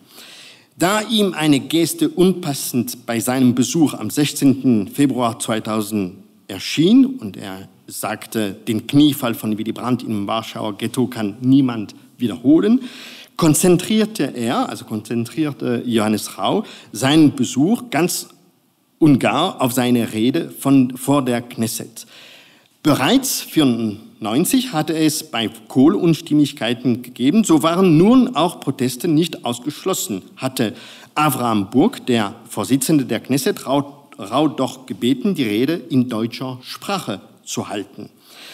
Da ihm eine Geste unpassend bei seinem Besuch am sechzehnten Februar zweitausend erschien und er sagte, den Kniefall von Willy Brandt im Warschauer Ghetto kann niemand wiederholen, konzentrierte er, also konzentrierte Johannes Rau, seinen Besuch ganz und gar auf seine Rede von, vor der Knesset. Bereits neunzehnhundertvierundneunzig hatte es bei Kohl Unstimmigkeiten gegeben, so waren nun auch Proteste nicht ausgeschlossen, hatte Avraham Burg, der Vorsitzende der Knesset, Rau, Rau doch gebeten, die Rede in deutscher Sprache zu halten.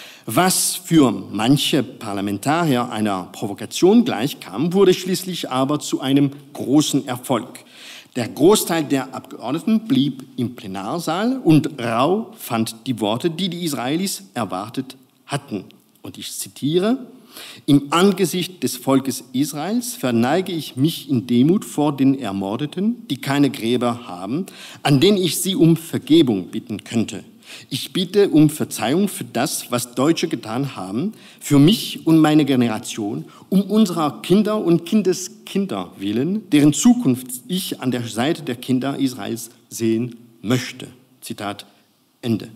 Was für manche Parlamentarier einer Provokation gleichkam, wurde schließlich aber zu einem großen Erfolg. Der Großteil der Abgeordneten blieb im Plenarsaal und Rau fand die Worte, die die Israelis erwartet hatten. Und ich zitiere: Im Angesicht des Volkes Israels verneige ich mich in Demut vor den Ermordeten, die keine Gräber haben, an denen ich sie um Vergebung bitten könnte. Ich bitte um Verzeihung für das, was Deutsche getan haben, für mich und meine Generation, um unserer Kinder und Kindeskinder willen, deren Zukunft ich an der Seite der Kinder Israels sehen möchte. Zitat Ende.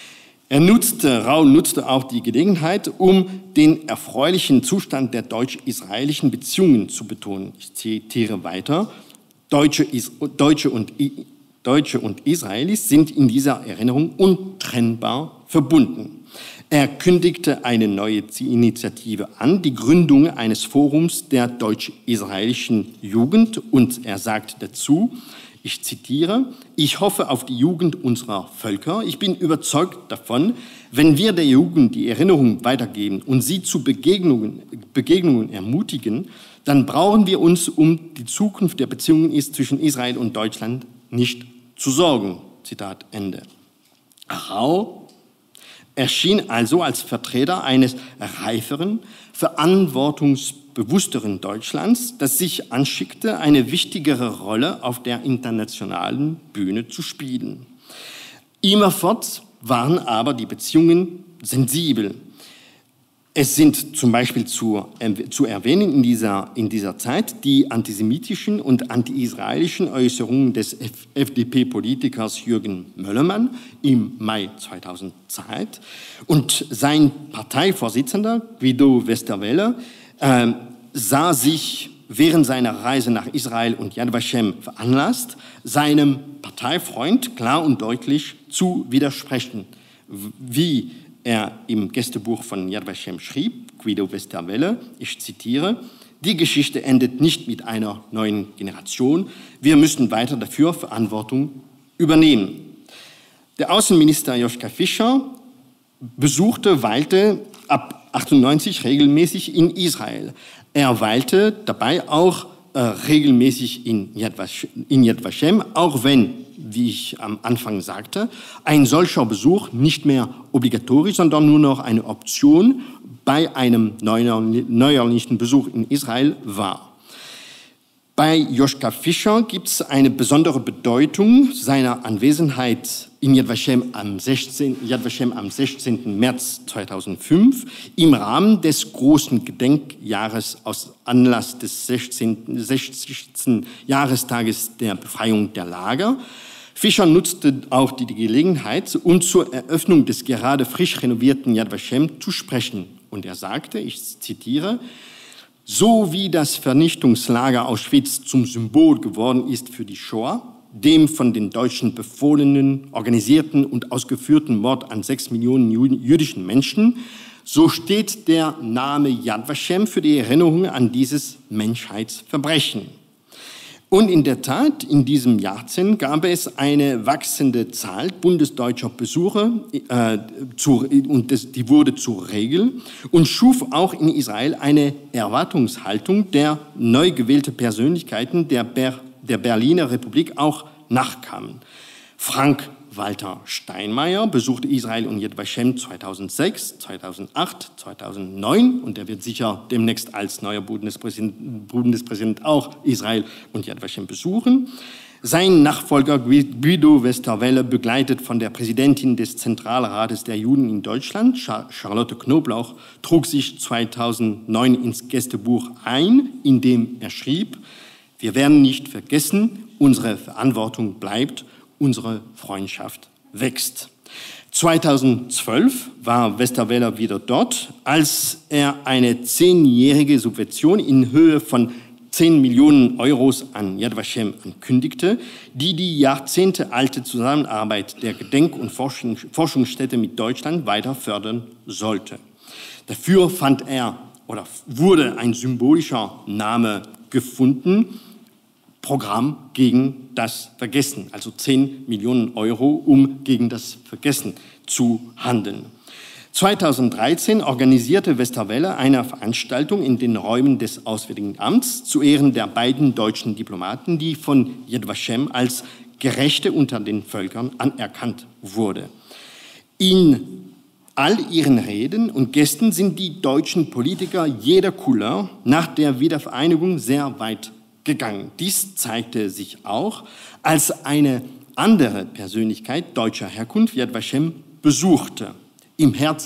Er nutzte, Rau nutzte auch die Gelegenheit, um den erfreulichen Zustand der deutsch-israelischen Beziehungen zu betonen. Ich zitiere weiter: Deutsche, Deutsche und Deutsche und Israelis sind in dieser Erinnerung untrennbar verbunden. Er kündigte eine neue Initiative an, die Gründung eines Forums der deutsch-israelischen Jugend, und er sagt dazu, ich zitiere: Ich hoffe auf die Jugend unserer Völker. Ich bin überzeugt davon, wenn wir der Jugend die Erinnerung weitergeben und sie zu Begegnungen, Begegnungen ermutigen, dann brauchen wir uns um die Zukunft der Beziehungen zwischen Israel und Deutschland nicht zu sorgen. Zitat Ende. Rau erschien also als Vertreter eines reiferen, verantwortungsbewussteren Deutschlands, das sich anschickte, eine wichtigere Rolle auf der internationalen Bühne zu spielen. Immerfort waren aber die Beziehungen sensibel. Es sind zum Beispiel zu, äh, zu erwähnen in dieser, in dieser Zeit die antisemitischen und anti-israelischen Äußerungen des F D P-Politikers Jürgen Möllermann im Mai zweitausendzwei und sein Parteivorsitzender Guido Westerwelle äh, sah sich während seiner Reise nach Israel und Yad Vashem veranlasst, seinem Parteifreund klar und deutlich zu widersprechen, wie er im Gästebuch von Yad Vashem schrieb, Guido Westerwelle, ich zitiere, die Geschichte endet nicht mit einer neuen Generation, wir müssen weiter dafür Verantwortung übernehmen. Der Außenminister Joschka Fischer besuchte, weilte ab achtundneunzig regelmäßig in Israel. Er weilte dabei auch äh, regelmäßig in Yad Vashem, in Yad Vashem, auch wenn, wie ich am Anfang sagte, ein solcher Besuch nicht mehr obligatorisch, sondern nur noch eine Option bei einem neuerlichen Besuch in Israel war. Bei Joschka Fischer gibt es eine besondere Bedeutung seiner Anwesenheit in Yad Vashem am, sechzehnten, Yad Vashem am sechzehnten März zweitausendfünf im Rahmen des großen Gedenkjahres aus Anlass des sechzehnten. sechzigsten Jahrestages der Befreiung der Lager. Fischer nutzte auch die Gelegenheit, um zur Eröffnung des gerade frisch renovierten Yad Vashem zu sprechen. Und er sagte, ich zitiere, so wie das Vernichtungslager Auschwitz zum Symbol geworden ist für die Shoah, dem von den Deutschen befohlenen, organisierten und ausgeführten Mord an sechs Millionen jüdischen Menschen, so steht der Name Yad Vashem für die Erinnerung an dieses Menschheitsverbrechen. Und in der Tat, in diesem Jahrzehnt gab es eine wachsende Zahl bundesdeutscher Besucher, äh, zu, und das, die wurde zur Regel und schuf auch in Israel eine Erwartungshaltung, der neu gewählte Persönlichkeiten der, Ber, der Berliner Republik auch nachkamen. Frank-Walter Steinmeier besuchte Israel und Yad Vashem zweitausendsechs, zweitausendacht, zweitausendneun und er wird sicher demnächst als neuer Bundespräsident, Bundespräsident auch Israel und Yad Vashem besuchen. Sein Nachfolger Guido Westerwelle, begleitet von der Präsidentin des Zentralrates der Juden in Deutschland, Charlotte Knoblauch, trug sich zweitausendneun ins Gästebuch ein, in dem er schrieb, wir werden nicht vergessen, unsere Verantwortung bleibt, unsere Freundschaft wächst. zweitausendzwölf war Westerwelle wieder dort, als er eine zehnjährige Subvention in Höhe von zehn Millionen Euros an Yad Vashem ankündigte, die die jahrzehntealte Zusammenarbeit der Gedenk- und Forschung, Forschungsstätte mit Deutschland weiter fördern sollte. Dafür fand er oder wurde ein symbolischer Name gefunden, Programm gegen das Vergessen, also zehn Millionen Euro, um gegen das Vergessen zu handeln. zweitausenddreizehn organisierte Westerwelle eine Veranstaltung in den Räumen des Auswärtigen Amts zu Ehren der beiden deutschen Diplomaten, die von Yad Vashem als Gerechte unter den Völkern anerkannt wurde. In all ihren Reden und Gästen sind die deutschen Politiker jeder Couleur nach der Wiedervereinigung sehr weit gegangen. Dies zeigte sich auch, als eine andere Persönlichkeit deutscher Herkunft Yad Vashem besuchte. Im Herbst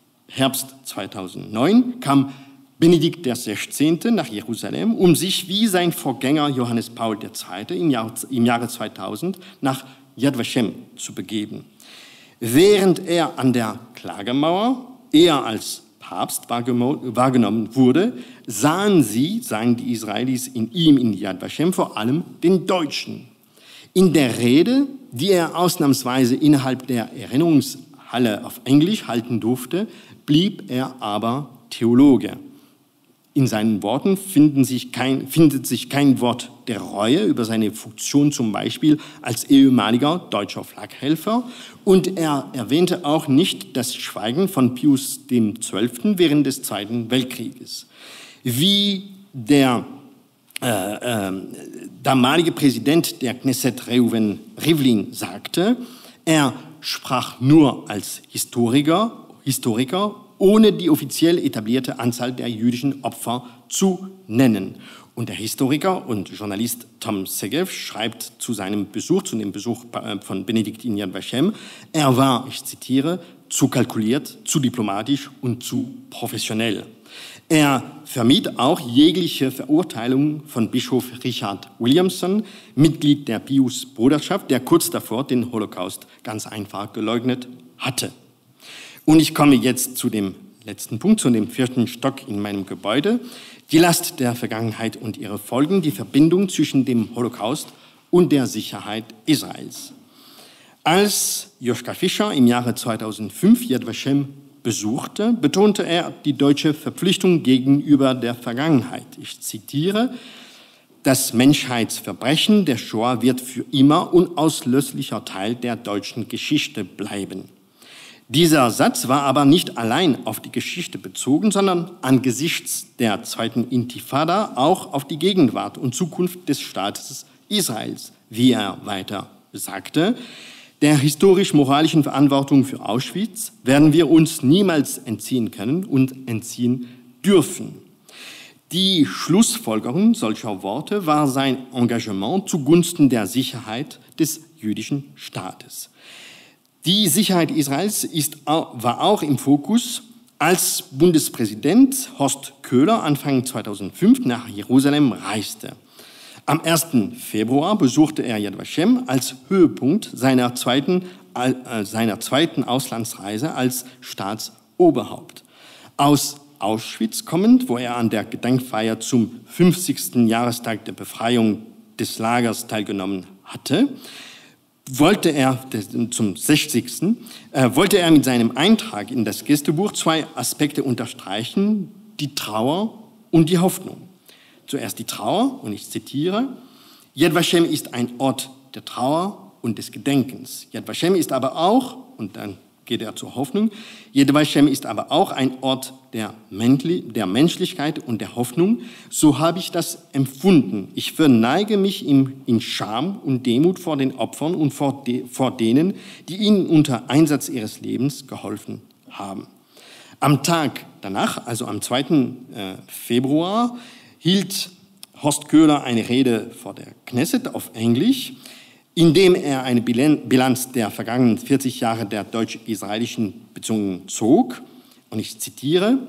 zweitausendneun kam Benedikt der Sechzehnte nach Jerusalem, um sich wie sein Vorgänger Johannes Paul der Zweite im Jahr, im Jahre zweitausend nach Yad Vashem zu begeben. Während er an der Klagemauer eher als Papst wahrgenommen wurde, sahen sie, sagen die Israelis, in ihm, in Yad Vashem, vor allem den Deutschen. In der Rede, die er ausnahmsweise innerhalb der Erinnerungshalle auf Englisch halten durfte, blieb er aber Theologe. In seinen Worten finden sich kein, findet sich kein Wort der Reue über seine Funktion zum Beispiel als ehemaliger deutscher Flaghelfer und er erwähnte auch nicht das Schweigen von Pius dem Zwölften während des Zweiten Weltkrieges. Wie der äh, äh, damalige Präsident der Knesset, Reuven Rivlin, sagte, er sprach nur als Historiker, Historiker, ohne die offiziell etablierte Anzahl der jüdischen Opfer zu nennen. Und der Historiker und Journalist Tom Segev schreibt zu seinem Besuch, zu dem Besuch von Benedikt in Yad Vashem, er war, ich zitiere, zu kalkuliert, zu diplomatisch und zu professionell. Er vermied auch jegliche Verurteilung von Bischof Richard Williamson, Mitglied der Pius-Bruderschaft, der kurz davor den Holocaust ganz einfach geleugnet hatte. Und ich komme jetzt zu dem letzten Punkt, zu dem vierten Stock in meinem Gebäude. Die Last der Vergangenheit und ihre Folgen, die Verbindung zwischen dem Holocaust und der Sicherheit Israels. Als Joschka Fischer im Jahre zweitausendfünf Yad Vashem besuchte, betonte er die deutsche Verpflichtung gegenüber der Vergangenheit. Ich zitiere, das Menschheitsverbrechen der Shoah wird für immer unauslöschlicher Teil der deutschen Geschichte bleiben. Dieser Satz war aber nicht allein auf die Geschichte bezogen, sondern angesichts der zweiten Intifada auch auf die Gegenwart und Zukunft des Staates Israels, wie er weiter sagte. Der historisch-moralischen Verantwortung für Auschwitz werden wir uns niemals entziehen können und entziehen dürfen. Die Schlussfolgerung solcher Worte war sein Engagement zugunsten der Sicherheit des jüdischen Staates. Die Sicherheit Israels ist, war auch im Fokus, als Bundespräsident Horst Köhler Anfang zweitausendfünf nach Jerusalem reiste. Am ersten Februar besuchte er Yad Vashem als Höhepunkt seiner zweiten, äh, seiner zweiten Auslandsreise als Staatsoberhaupt. Aus Auschwitz kommend, wo er an der Gedenkfeier zum fünfzigsten Jahrestag der Befreiung des Lagers teilgenommen hatte, wollte er zum sechzigsten Äh, wollte er mit seinem Eintrag in das Gästebuch zwei Aspekte unterstreichen, die Trauer und die Hoffnung. Zuerst die Trauer, und ich zitiere, Yad Vashem ist ein Ort der Trauer und des Gedenkens. Yad Vashem ist aber auch, und dann geht er zur Hoffnung, Yad Vashem ist aber auch ein Ort der, der Menschlichkeit und der Hoffnung. So habe ich das empfunden. Ich verneige mich in, in Scham und Demut vor den Opfern und vor, de, vor denen, die ihnen unter Einsatz ihres Lebens geholfen haben. Am Tag danach, also am zweiten Februar, hielt Horst Köhler eine Rede vor der Knesset auf Englisch, indem er eine Bilanz der vergangenen vierzig Jahre der deutsch-israelischen Beziehungen zog. Und ich zitiere,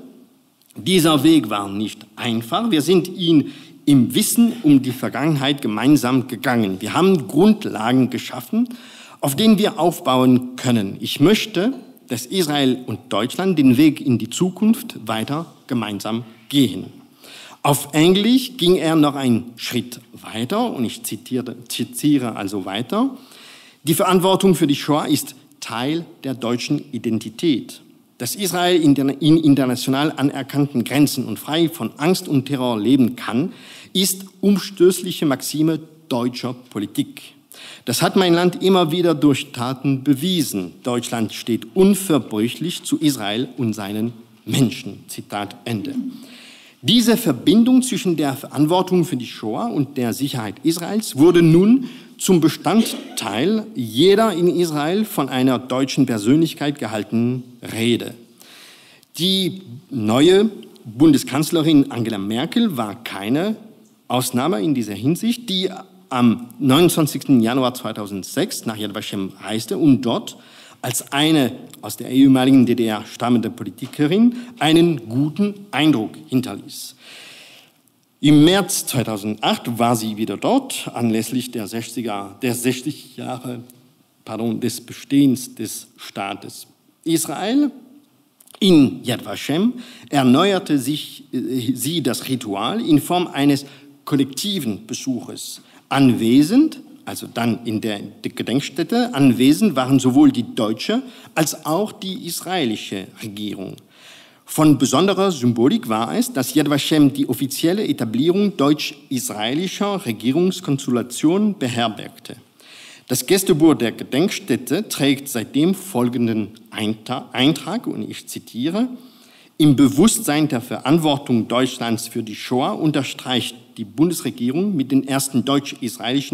dieser Weg war nicht einfach. Wir sind ihn im Wissen um die Vergangenheit gemeinsam gegangen. Wir haben Grundlagen geschaffen, auf denen wir aufbauen können. Ich möchte, dass Israel und Deutschland den Weg in die Zukunft weiter gemeinsam gehen. Auf Englisch ging er noch einen Schritt weiter, und ich zitiere, zitiere also weiter. Die Verantwortung für die Shoah ist Teil der deutschen Identität. Dass Israel in, der, in international anerkannten Grenzen und frei von Angst und Terror leben kann, ist umstößliche Maxime deutscher Politik. Das hat mein Land immer wieder durch Taten bewiesen. Deutschland steht unverbrüchlich zu Israel und seinen Menschen. Zitat Ende. Diese Verbindung zwischen der Verantwortung für die Shoah und der Sicherheit Israels wurde nun zum Bestandteil jeder in Israel von einer deutschen Persönlichkeit gehaltenen Rede. Die neue Bundeskanzlerin Angela Merkel war keine Ausnahme in dieser Hinsicht, die am neunundzwanzigsten Januar zweitausendsechs nach Yad Vashem reiste und dort als eine aus der ehemaligen D D R stammende Politikerin einen guten Eindruck hinterließ. Im März zweitausendacht war sie wieder dort, anlässlich der sechziger, der sechzig Jahre pardon, des Bestehens des Staates Israel. In Yad Vashem erneuerte sich, äh, sie das Ritual in Form eines kollektiven Besuches. Anwesend, also dann in der Gedenkstätte, anwesend waren sowohl die deutsche als auch die israelische Regierung. Von besonderer Symbolik war es, dass Yad Vashem die offizielle Etablierung deutsch-israelischer Regierungskonstellation beherbergte. Das Gästebuch der Gedenkstätte trägt seitdem folgenden Eintrag, und ich zitiere: Im Bewusstsein der Verantwortung Deutschlands für die Shoah unterstreicht die Bundesregierung mit den ersten deutsch-israelischen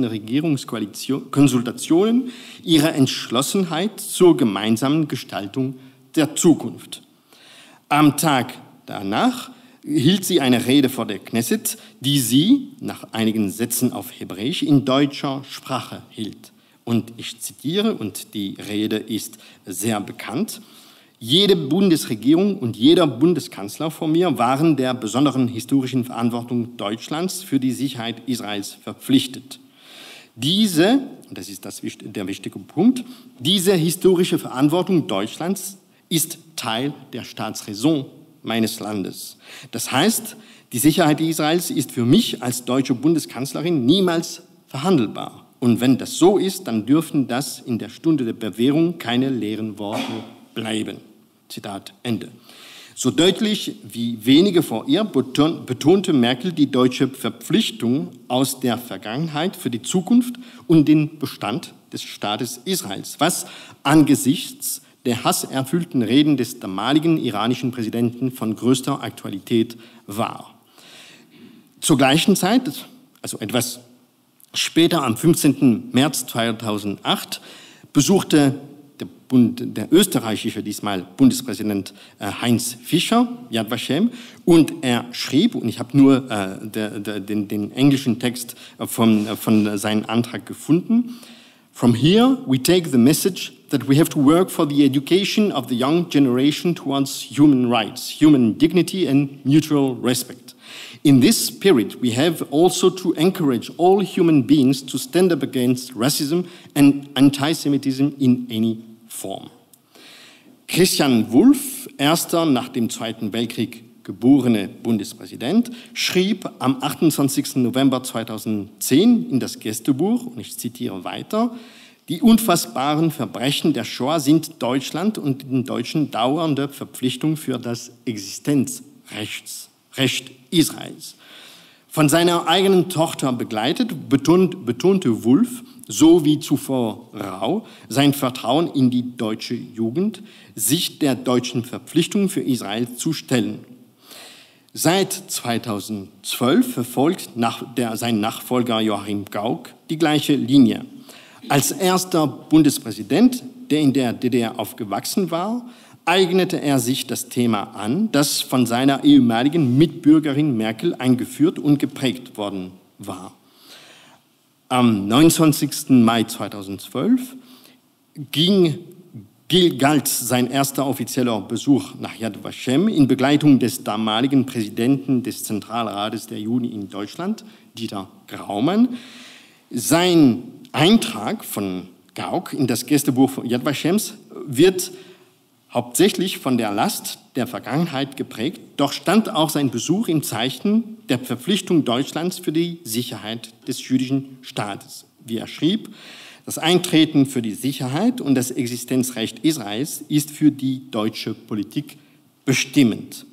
Regierungskonsultationen ihre Entschlossenheit zur gemeinsamen Gestaltung der Zukunft. Am Tag danach hielt sie eine Rede vor der Knesset, die sie nach einigen Sätzen auf Hebräisch in deutscher Sprache hielt. Und ich zitiere, und die Rede ist sehr bekannt: Jede Bundesregierung und jeder Bundeskanzler vor mir waren der besonderen historischen Verantwortung Deutschlands für die Sicherheit Israels verpflichtet. Diese, das ist das, der wichtige Punkt, diese historische Verantwortung Deutschlands ist Teil der Staatsräson meines Landes. Das heißt, die Sicherheit Israels ist für mich als deutsche Bundeskanzlerin niemals verhandelbar. Und wenn das so ist, dann dürfen das in der Stunde der Bewährung keine leeren Worte bleiben. Zitat Ende. So deutlich wie wenige vor ihr betonte Merkel die deutsche Verpflichtung aus der Vergangenheit für die Zukunft und den Bestand des Staates Israels, was angesichts der hasserfüllten Reden des damaligen iranischen Präsidenten von größter Aktualität war. Zur gleichen Zeit, also etwas später, am fünfzehnten März zweitausendacht, besuchte der, Bund, der österreichische, diesmal Bundespräsident äh, Heinz Fischer, Yad Vashem, und er schrieb, und ich habe nur äh, der, der, den, den englischen Text von, von seinem Antrag gefunden: From here we take the message that we have to work for the education of the young generation towards human rights, human dignity and mutual respect. In this spirit, we have also to encourage all human beings to stand up against racism and antisemitism in any form. Christian Wulff, erster nach dem Zweiten Weltkrieg geborene Bundespräsident, schrieb am achtundzwanzigsten November zweitausendzehn in das Gästebuch, und ich zitiere weiter: Die unfassbaren Verbrechen der Shoah sind Deutschland und den Deutschen dauernde Verpflichtung für das Existenzrecht Recht Israels. Von seiner eigenen Tochter begleitet, betont, betonte Wulff, so wie zuvor Rau, sein Vertrauen in die deutsche Jugend, sich der deutschen Verpflichtung für Israel zu stellen. Seit zweitausendzwölf verfolgt nach der, sein Nachfolger Joachim Gauck die gleiche Linie. Als erster Bundespräsident, der in der D D R aufgewachsen war, eignete er sich das Thema an, das von seiner ehemaligen Mitbürgerin Merkel eingeführt und geprägt worden war. Am neunundzwanzigsten Mai zweitausendzwölf ging, galt sein erster offizieller Besuch nach Yad Vashem in Begleitung des damaligen Präsidenten des Zentralrates der Juden in Deutschland, Dieter Graumann. Sein Eintrag von Gauck in das Gästebuch von Yad Vashems wird hauptsächlich von der Last der Vergangenheit geprägt, doch stand auch sein Besuch im Zeichen der Verpflichtung Deutschlands für die Sicherheit des jüdischen Staates. Wie er schrieb: Das Eintreten für die Sicherheit und das Existenzrecht Israels ist für die deutsche Politik bestimmend.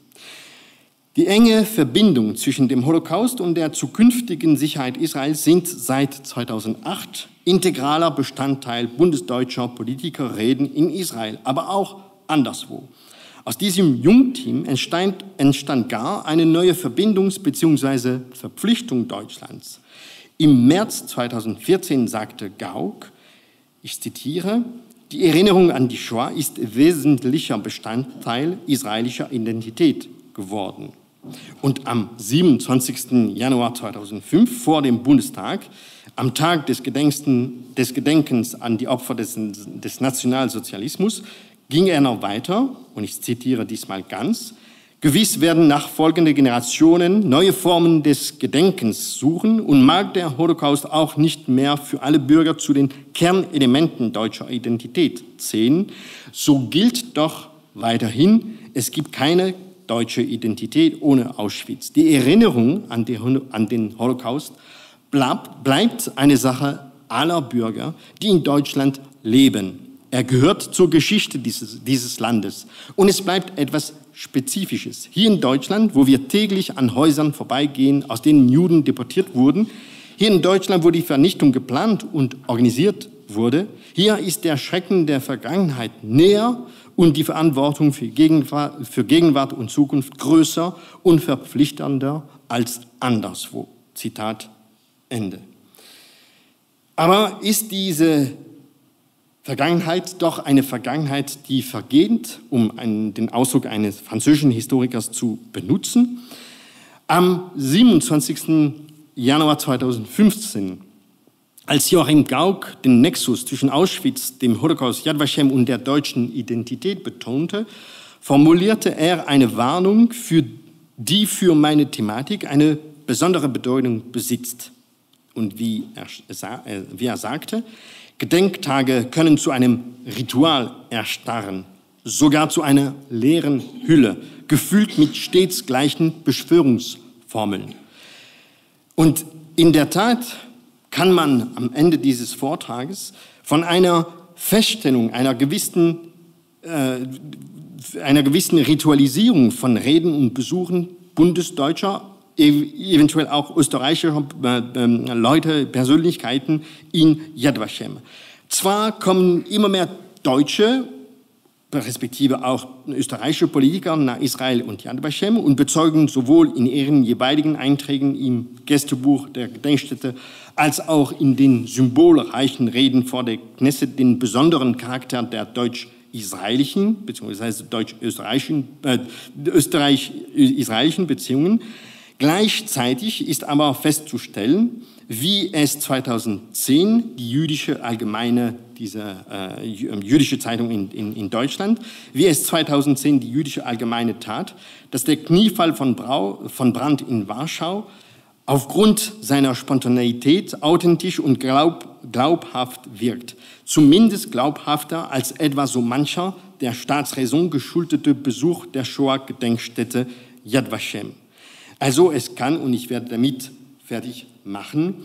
Die enge Verbindung zwischen dem Holocaust und der zukünftigen Sicherheit Israels sind seit zweitausendacht integraler Bestandteil bundesdeutscher Politikerreden in Israel, aber auch anderswo. Aus diesem Jungteam entstand, entstand gar eine neue Verbindungs- bzw. Verpflichtung Deutschlands. Im März zweitausendvierzehn sagte Gauck, ich zitiere: Die Erinnerung an die Shoah ist wesentlicher Bestandteil israelischer Identität geworden. Und am siebenundzwanzigsten Januar zweitausendfünf vor dem Bundestag, am Tag des, des Gedenkens an die Opfer des, des Nationalsozialismus, ging er noch weiter, und ich zitiere diesmal ganz: Gewiss werden nachfolgende Generationen neue Formen des Gedenkens suchen und mag der Holocaust auch nicht mehr für alle Bürger zu den Kernelementen deutscher Identität zählen, so gilt doch weiterhin, es gibt keine deutsche Identität ohne Auschwitz. Die Erinnerung an, die, an den Holocaust bleibt, bleibt eine Sache aller Bürger, die in Deutschland leben. Er gehört zur Geschichte dieses, dieses Landes. Und es bleibt etwas Spezifisches. Hier in Deutschland, wo wir täglich an Häusern vorbeigehen, aus denen Juden deportiert wurden, hier in Deutschland, wo die Vernichtung geplant und organisiert wurde. Hier ist der Schrecken der Vergangenheit näher und die Verantwortung für Gegenwart, für Gegenwart und Zukunft größer und verpflichtender als anderswo. Zitat Ende. Aber ist diese Vergangenheit doch eine Vergangenheit, die vergeht, um einen, den Ausdruck eines französischen Historikers zu benutzen? Am siebenundzwanzigsten Januar zweitausendfünfzehn, als Joachim Gauck den Nexus zwischen Auschwitz, dem Holocaust, Yad Vashem und der deutschen Identität betonte, formulierte er eine Warnung, für die für meine Thematik eine besondere Bedeutung besitzt. Und wie er, wie er sagte, Gedenktage können zu einem Ritual erstarren, sogar zu einer leeren Hülle, gefüllt mit stets gleichen Beschwörungsformeln. Und in der Tat kann man am Ende dieses Vortrages von einer Feststellung, einer gewissen, äh, einer gewissen Ritualisierung von Reden und Besuchen bundesdeutscher, eventuell auch österreichischer äh, Leute, Persönlichkeiten in Yad Vashem. Zwar kommen immer mehr Deutsche, respektive auch österreichische Politiker nach Israel und Yad Vashem und bezeugen sowohl in ihren jeweiligen Einträgen im Gästebuch der Gedenkstätte als auch in den symbolreichen Reden vor der Knesset den besonderen Charakter der deutsch-israelischen bzw. deutsch-österreichischen äh, österreich-israelischen Beziehungen. Gleichzeitig ist aber festzustellen, wie es zweitausendzehn die jüdische allgemeine, diese äh, jüdische Zeitung in, in, in Deutschland, wie es zweitausendzehn die jüdische allgemeine tat, dass der Kniefall von, Brau, von Brandt in Warschau aufgrund seiner Spontaneität authentisch und glaub, glaubhaft wirkt. Zumindest glaubhafter als etwa so mancher der Staatsräson geschuldete Besuch der Shoah-Gedenkstätte Yad Vashem. Also es kann, und ich werde damit fertig machen,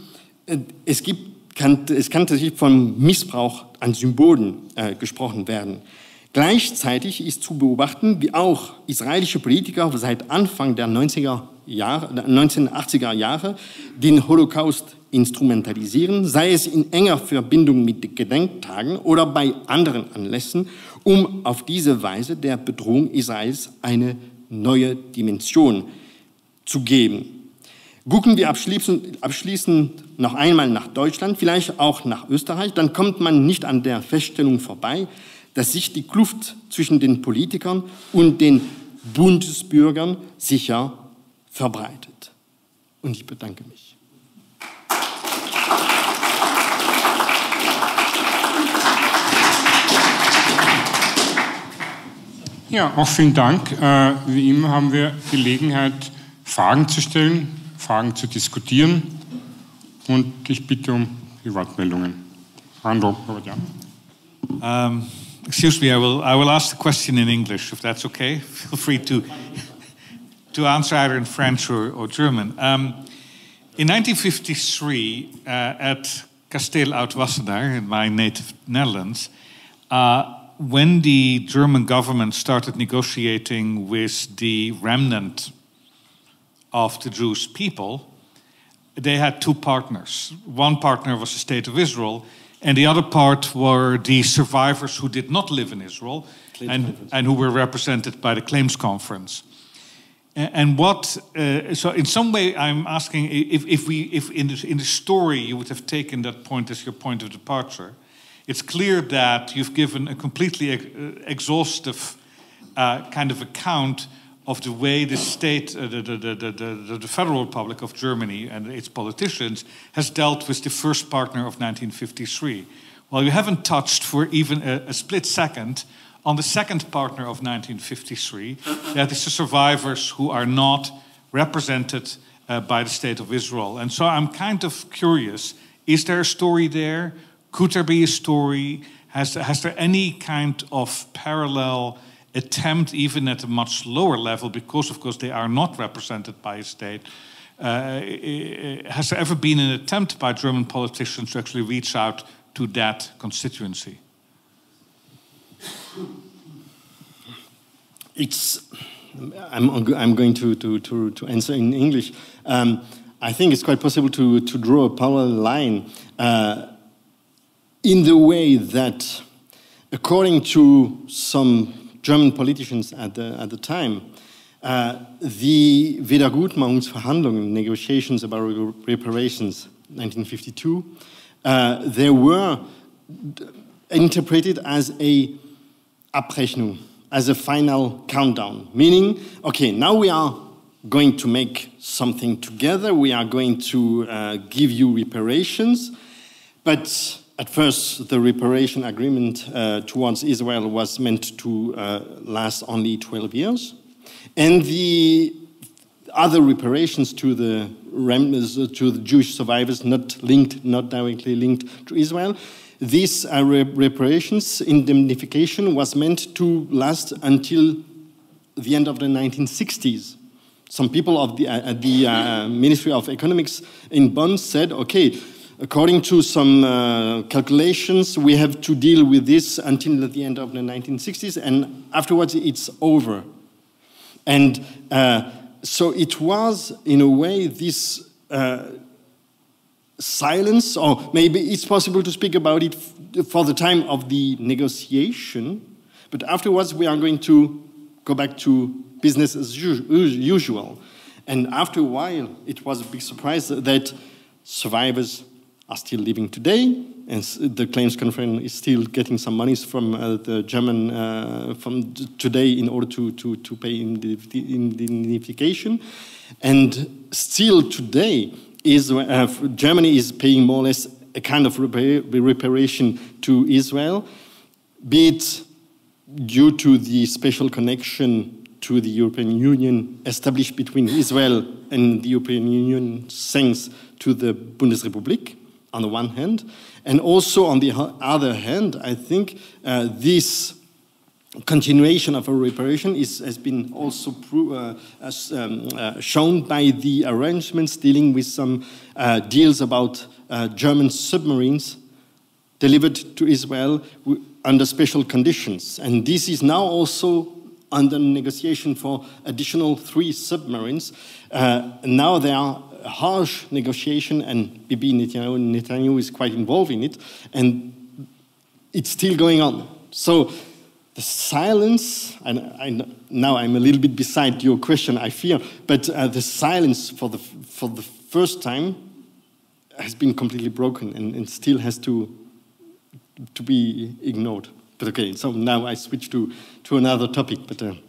es, gibt, kann, es kann tatsächlich von Missbrauch an Symbolen äh, gesprochen werden. Gleichzeitig ist zu beobachten, wie auch israelische Politiker seit Anfang der neunziger Jahre, neunzehnhundertachtziger Jahre den Holocaust instrumentalisieren, sei es in enger Verbindung mit Gedenktagen oder bei anderen Anlässen, um auf diese Weise der Bedrohung Israels eine neue Dimension zu geben. Gucken wir abschließend, abschließend noch einmal nach Deutschland, vielleicht auch nach Österreich, dann kommt man nicht an der Feststellung vorbei, dass sich die Kluft zwischen den Politikern und den Bundesbürgern sicher verbreitet. Und ich bedanke mich. Ja, auch vielen Dank. Äh, wie immer haben wir Gelegenheit, Fragen zu stellen, Fragen zu diskutieren. Und ich bitte um die Wortmeldungen. Randall, um, excuse me, I will, I will ask the question in English, if that's okay. Feel free to, to answer either in French or, or German. Um, in nineteen fifty-three, uh, at Kasteel Oud-Wassenaar, in my native Netherlands, uh, when the German government started negotiating with the remnant of the Jewish people, they had two partners. One partner was the State of Israel, and the other part were the survivors who did not live in Israel and, and who were represented by the Claims Conference. And what, uh, so in some way I'm asking if, if we, if in the, in the story you would have taken that point as your point of departure. It's clear that you've given a completely ex exhaustive uh, kind of account of the way the state, uh, the, the, the, the, the Federal Republic of Germany and its politicians has dealt with the first partner of nineteen fifty-three. Well, you haven't touched for even a, a split second on the second partner of nineteen fifty-three, that is the survivors who are not represented uh, by the State of Israel. And so I'm kind of curious, is there a story there? Could there be a story? Has, has there any kind of parallel attempt, even at a much lower level, because of course they are not represented by a state? Uh, has there ever been an attempt by German politicians to actually reach out to that constituency? It's, I'm, I'm going to, to, to, to answer in English. Um, I think it's quite possible to, to draw a parallel line. Uh, in the way that, according to some German politicians at the, at the time, uh, the Wiedergutmachungsverhandlungen, negotiations about reparations, nineteen fifty-two, uh, they were interpreted as a Abrechnung, as a final countdown, meaning, okay, now we are going to make something together, we are going to uh, give you reparations, but at first the reparation agreement uh, towards Israel was meant to uh, last only twelve years, and the other reparations to the to the Jewish survivors, not linked, not directly linked to Israel, these uh, reparations, indemnification, was meant to last until the end of the nineteen sixties. Some people of the, uh, the uh, Ministry of Economics in Bonn said, okay, according to some uh, calculations, we have to deal with this until the end of the nineteen sixties, and afterwards it's over. And uh, so it was, in a way, this uh, silence, or maybe it's possible to speak about it f- for the time of the negotiation, but afterwards we are going to go back to business as usual. And after a while, it was a big surprise that survivors are still living today, and the claims conference is still getting some monies from uh, the German uh, from today in order to to to pay indemnification, and still today is uh, Germany is paying more or less a kind of repair, reparation to Israel, be it due to the special connection to the European Union established between Israel and the European Union, thanks to the Bundesrepublik, on the one hand, and also on the other hand, I think uh, this continuation of a reparation is, has been also pro- uh, as, um, uh, shown by the arrangements dealing with some uh, deals about uh, German submarines delivered to Israel w- under special conditions. And this is now also under negotiation for additional three submarines. Uh, now there are harsh negotiation, and Bibi Netanyahu, Netanyahu is quite involved in it, and it's still going on. So the silence, and I, now I'm a little bit beside your question, I fear, but uh, the silence for the for the first time has been completely broken, and, and still has to to be ignored. But okay, so now I switch to, to another topic. But uh,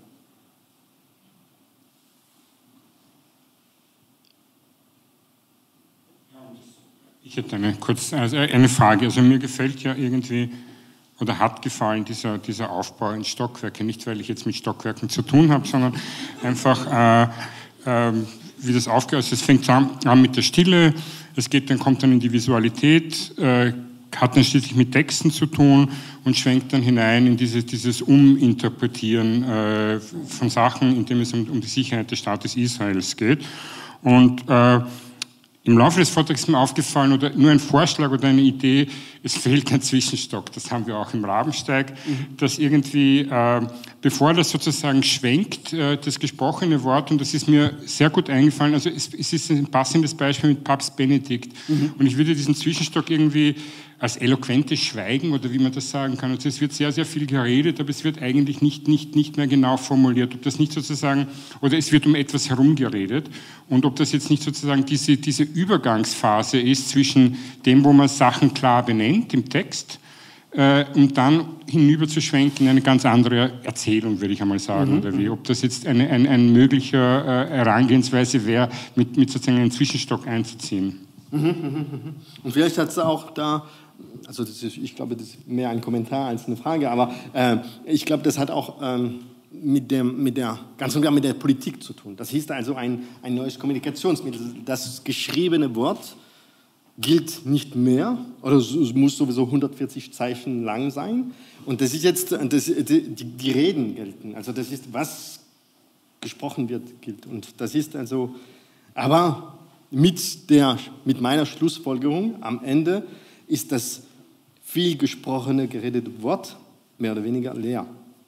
ich hätte eine, kurz, also eine Frage. Also mir gefällt ja irgendwie, oder hat gefallen, dieser, dieser Aufbau in Stockwerke. Nicht, weil ich jetzt mit Stockwerken zu tun habe, sondern einfach, äh, äh, wie das aufgehört ist. Es fängt an, an mit der Stille, es geht dann, kommt dann in die Visualität, äh, hat dann schließlich mit Texten zu tun und schwenkt dann hinein in dieses, dieses Uminterpretieren äh, von Sachen, indem es um, um die Sicherheit des Staates Israels geht. Und äh, im Laufe des Vortrags ist mir aufgefallen, oder nur ein Vorschlag oder eine Idee, es fehlt ein Zwischenstock. Das haben wir auch im Rabensteig, mhm. dass irgendwie, äh, bevor das sozusagen schwenkt, äh, das gesprochene Wort, und das ist mir sehr gut eingefallen, also es, es ist ein passendes Beispiel mit Papst Benedikt. Mhm. Und ich würde diesen Zwischenstock irgendwie als eloquentes Schweigen, oder wie man das sagen kann. Also es wird sehr, sehr viel geredet, aber es wird eigentlich nicht, nicht, nicht mehr genau formuliert. Ob das nicht sozusagen, oder es wird um etwas herumgeredet, und ob das jetzt nicht sozusagen diese, diese Übergangsphase ist zwischen dem, wo man Sachen klar benennt im Text, äh, um dann hinüber zu schwenken in eine ganz andere Erzählung, würde ich einmal sagen. Mhm. Oder wie, ob das jetzt eine, ein, ein möglicher äh, Herangehensweise wäre, mit, mit sozusagen einen Zwischenstock einzuziehen. Und vielleicht hat es auch da, also das ist, ich glaube, das ist mehr ein Kommentar als eine Frage, aber äh, ich glaube, das hat auch ähm, mit, dem, mit der, ganz und gar mit der Politik zu tun. Das ist also ein, ein neues Kommunikationsmittel. Das geschriebene Wort gilt nicht mehr, oder es muss sowieso hundertvierzig Zeichen lang sein. Und das ist jetzt, das, die, die Reden gelten. Also das ist, was gesprochen wird, gilt. Und das ist also, aber mit, der, mit meiner Schlussfolgerung am Ende ist das viel gesprochene, geredete Wort mehr oder weniger leer.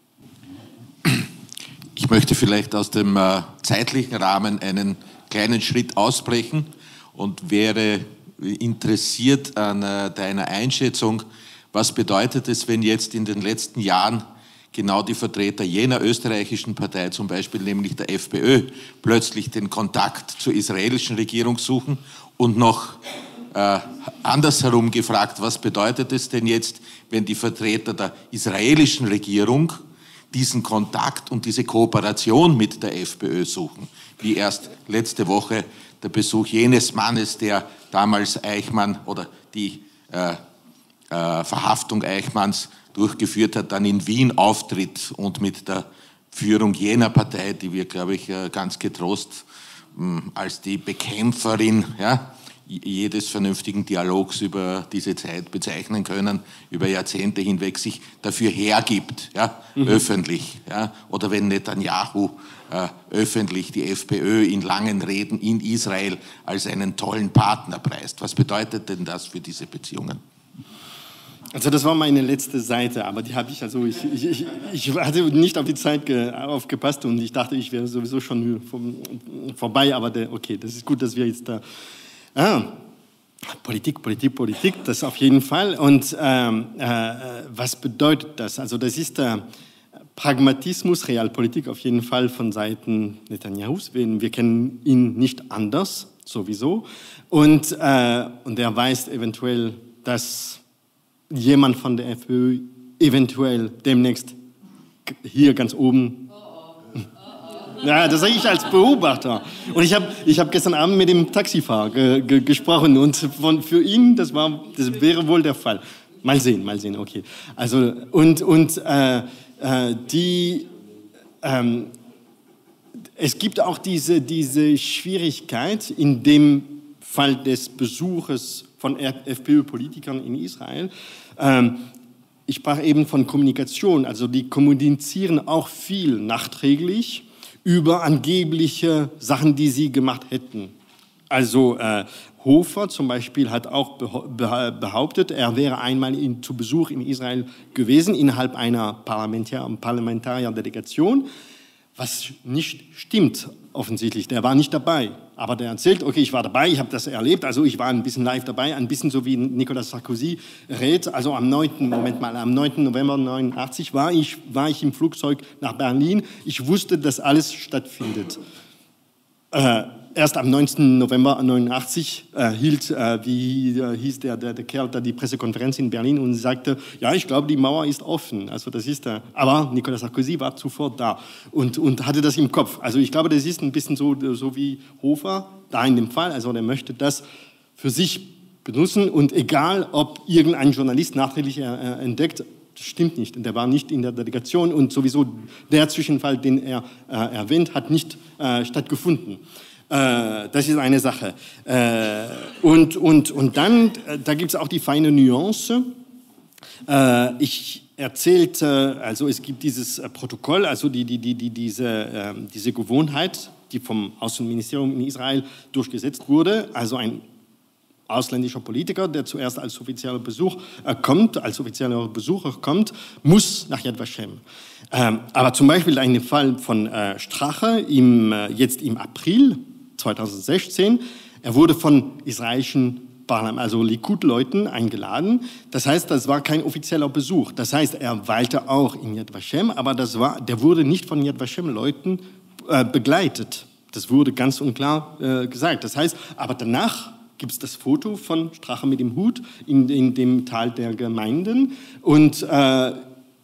Ich möchte vielleicht aus dem äh, zeitlichen Rahmen einen kleinen Schritt ausbrechen und wäre interessiert an äh, deiner Einschätzung, Was bedeutet es, wenn jetzt in den letzten Jahren genau die Vertreter jener österreichischen Partei, zum Beispiel nämlich der FPÖ, plötzlich den Kontakt zur israelischen Regierung suchen? Und noch äh, andersherum gefragt, was bedeutet es denn jetzt, wenn die Vertreter der israelischen Regierung diesen Kontakt und diese Kooperation mit der FPÖ suchen? Wie erst letzte Woche der Besuch jenes Mannes, der damals Eichmann oder die äh, äh, Verhaftung Eichmanns durchgeführt hat, dann in Wien auftritt und mit der Führung jener Partei, die wir, glaube ich, ganz getrost mh, als die Bekämpferin ja, jedes vernünftigen Dialogs über diese Zeit bezeichnen können, über Jahrzehnte hinweg sich dafür hergibt, ja, mhm. öffentlich. Ja, oder wenn Netanyahu äh, öffentlich die FPÖ in langen Reden in Israel als einen tollen Partner preist. Was bedeutet denn das für diese Beziehungen? Also das war meine letzte Seite, aber die habe ich, also ich, ich, ich, ich hatte nicht auf die Zeit ge, aufgepasst und ich dachte, ich wäre sowieso schon vom, vorbei, aber der, okay, das ist gut, dass wir jetzt da... Ah, Politik, Politik, Politik, das auf jeden Fall. Und ähm, äh, was bedeutet das? Also das ist der Pragmatismus, Realpolitik auf jeden Fall von Seiten Netanyahus. Wir, wir kennen ihn nicht anders, sowieso. Und, äh, und er weiß eventuell, dass jemand von der FPÖ eventuell demnächst hier ganz oben... Ja, das sage ich als Beobachter. Und ich habe ich hab gestern Abend mit dem Taxifahrer ge, ge, gesprochen und von, für ihn, das, war, das wäre wohl der Fall. Mal sehen, mal sehen, okay. Also, und und äh, äh, die, ähm, es gibt auch diese, diese Schwierigkeit in dem Fall des Besuches von FPÖ-Politikern in Israel. Ähm, ich sprach eben von Kommunikation, also die kommunizieren auch viel nachträglich über angebliche Sachen, die sie gemacht hätten. Also äh, Hofer zum Beispiel hat auch behauptet, er wäre einmal in, zu Besuch in Israel gewesen, innerhalb einer Parlamentär- Parlamentarierdelegation, was nicht stimmt offensichtlich. Der war nicht dabei, aber der erzählt, okay, ich war dabei, ich habe das erlebt, also ich war ein bisschen live dabei, ein bisschen so wie Nicolas Sarkozy rät. Also am neunten Moment mal, am neunten November neunundachtzig war ich, war ich im Flugzeug nach Berlin. Ich wusste, dass alles stattfindet. Äh, erst am neunten November neunundachtzig äh, hielt, äh, wie äh, hieß der, der, der Kerl da, die Pressekonferenz in Berlin und sagte, ja, ich glaube, die Mauer ist offen. Also das ist der, aber Nicolas Sarkozy war zuvor da und, und hatte das im Kopf. Also ich glaube, das ist ein bisschen so, so wie Hofer da in dem Fall. Also der möchte das für sich benutzen und egal, ob irgendein Journalist nachträglich äh, entdeckt, das stimmt nicht. Der war nicht in der Delegation und sowieso der Zwischenfall, den er äh, erwähnt, hat nicht äh, stattgefunden. Das ist eine Sache. Und, und, und dann, da gibt es auch die feine Nuance. Ich erzählte, also es gibt dieses Protokoll, also die, die, die, die, diese, diese Gewohnheit, die vom Außenministerium in Israel durchgesetzt wurde, also ein ausländischer Politiker, der zuerst als offizieller Besuch äh, kommt, als offizieller Besucher kommt, muss nach Yad Vashem. Ähm, aber zum Beispiel ein Fall von äh, Strache im, äh, jetzt im April zweitausendsechzehn, er wurde von israelischen Parlament, also Likud-Leuten eingeladen. Das heißt, das war kein offizieller Besuch. Das heißt, er weilte auch in Yad Vashem, aber das war, der wurde nicht von Yad Vashem-Leuten äh, begleitet. Das wurde ganz und klar äh, gesagt. Das heißt, aber danach gibt es das Foto von Strache mit dem Hut in, in dem Tal der Gemeinden und äh,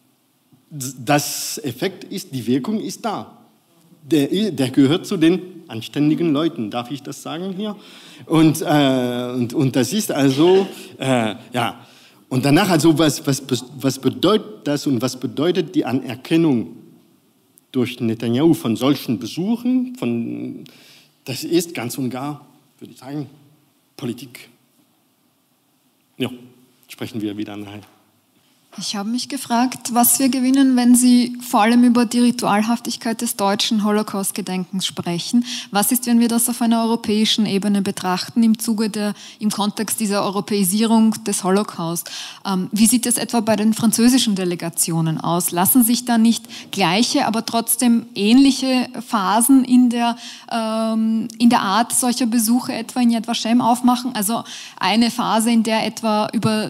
das Effekt ist, die Wirkung ist da. Der, der gehört zu den anständigen Leuten, darf ich das sagen hier? Und, äh, und, und das ist also, äh, ja, und danach also, was, was, was bedeutet das und was bedeutet die Anerkennung durch Netanyahu von solchen Besuchen? Von, das ist ganz und gar, würde ich sagen, Politik. Ja, sprechen wir wieder nachher. Ich habe mich gefragt, was wir gewinnen, wenn Sie vor allem über die Ritualhaftigkeit des deutschen Holocaust-Gedenkens sprechen. Was ist, wenn wir das auf einer europäischen Ebene betrachten, im Zuge der, im Kontext dieser Europäisierung des Holocaust? Ähm, wie sieht es etwa bei den französischen Delegationen aus? Lassen sich da nicht gleiche, aber trotzdem ähnliche Phasen in der, ähm, in der Art solcher Besuche etwa in Yad Vashem aufmachen? Also eine Phase, in der etwa über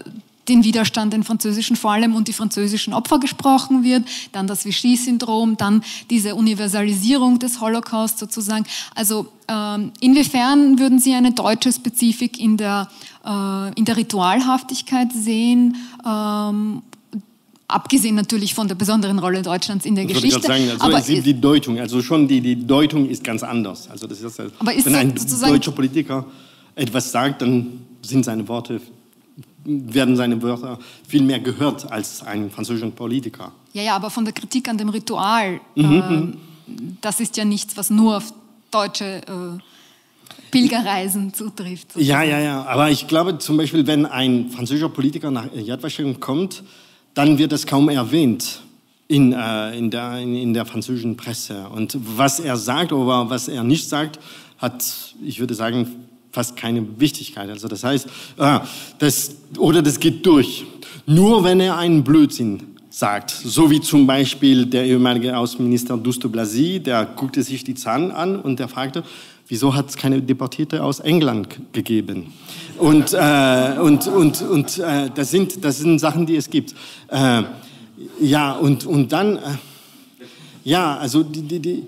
den Widerstand, den französischen vor allem und die französischen Opfer gesprochen wird, dann das Vichy-Syndrom, dann diese Universalisierung des Holocaust sozusagen. Also ähm, inwiefern würden Sie eine deutsche Spezifik in der, äh, in der Ritualhaftigkeit sehen? Ähm, Abgesehen natürlich von der besonderen Rolle Deutschlands in der das Geschichte. Würde ich sagen, also aber es ist die Deutung, also schon die, die Deutung ist ganz anders. Also das ist, aber ist wenn ein sozusagen deutscher Politiker etwas sagt, dann sind seine Worte, werden seine Wörter viel mehr gehört als ein französischer Politiker. Ja, ja, aber von der Kritik an dem Ritual, Mhm. äh, das ist ja nichts, was nur auf deutsche äh, Pilgerreisen zutrifft. Sozusagen. Ja, ja, ja. Aber ich glaube zum Beispiel, wenn ein französischer Politiker nach Yad Vashem kommt, dann wird es kaum erwähnt in, äh, in, der, in, in der französischen Presse. Und was er sagt oder was er nicht sagt, hat, ich würde sagen, fast keine Wichtigkeit. Also das heißt, äh, das, oder das geht durch. Nur wenn er einen Blödsinn sagt, so wie zum Beispiel der ehemalige Außenminister Douste Blazy, der guckte sich die Zahlen an und der fragte, wieso hat es keine Deportierte aus England gegeben? Und, äh, und, und, und äh, das, sind, das sind Sachen, die es gibt. Äh, ja, und, und dann, äh, ja, also die, die, die,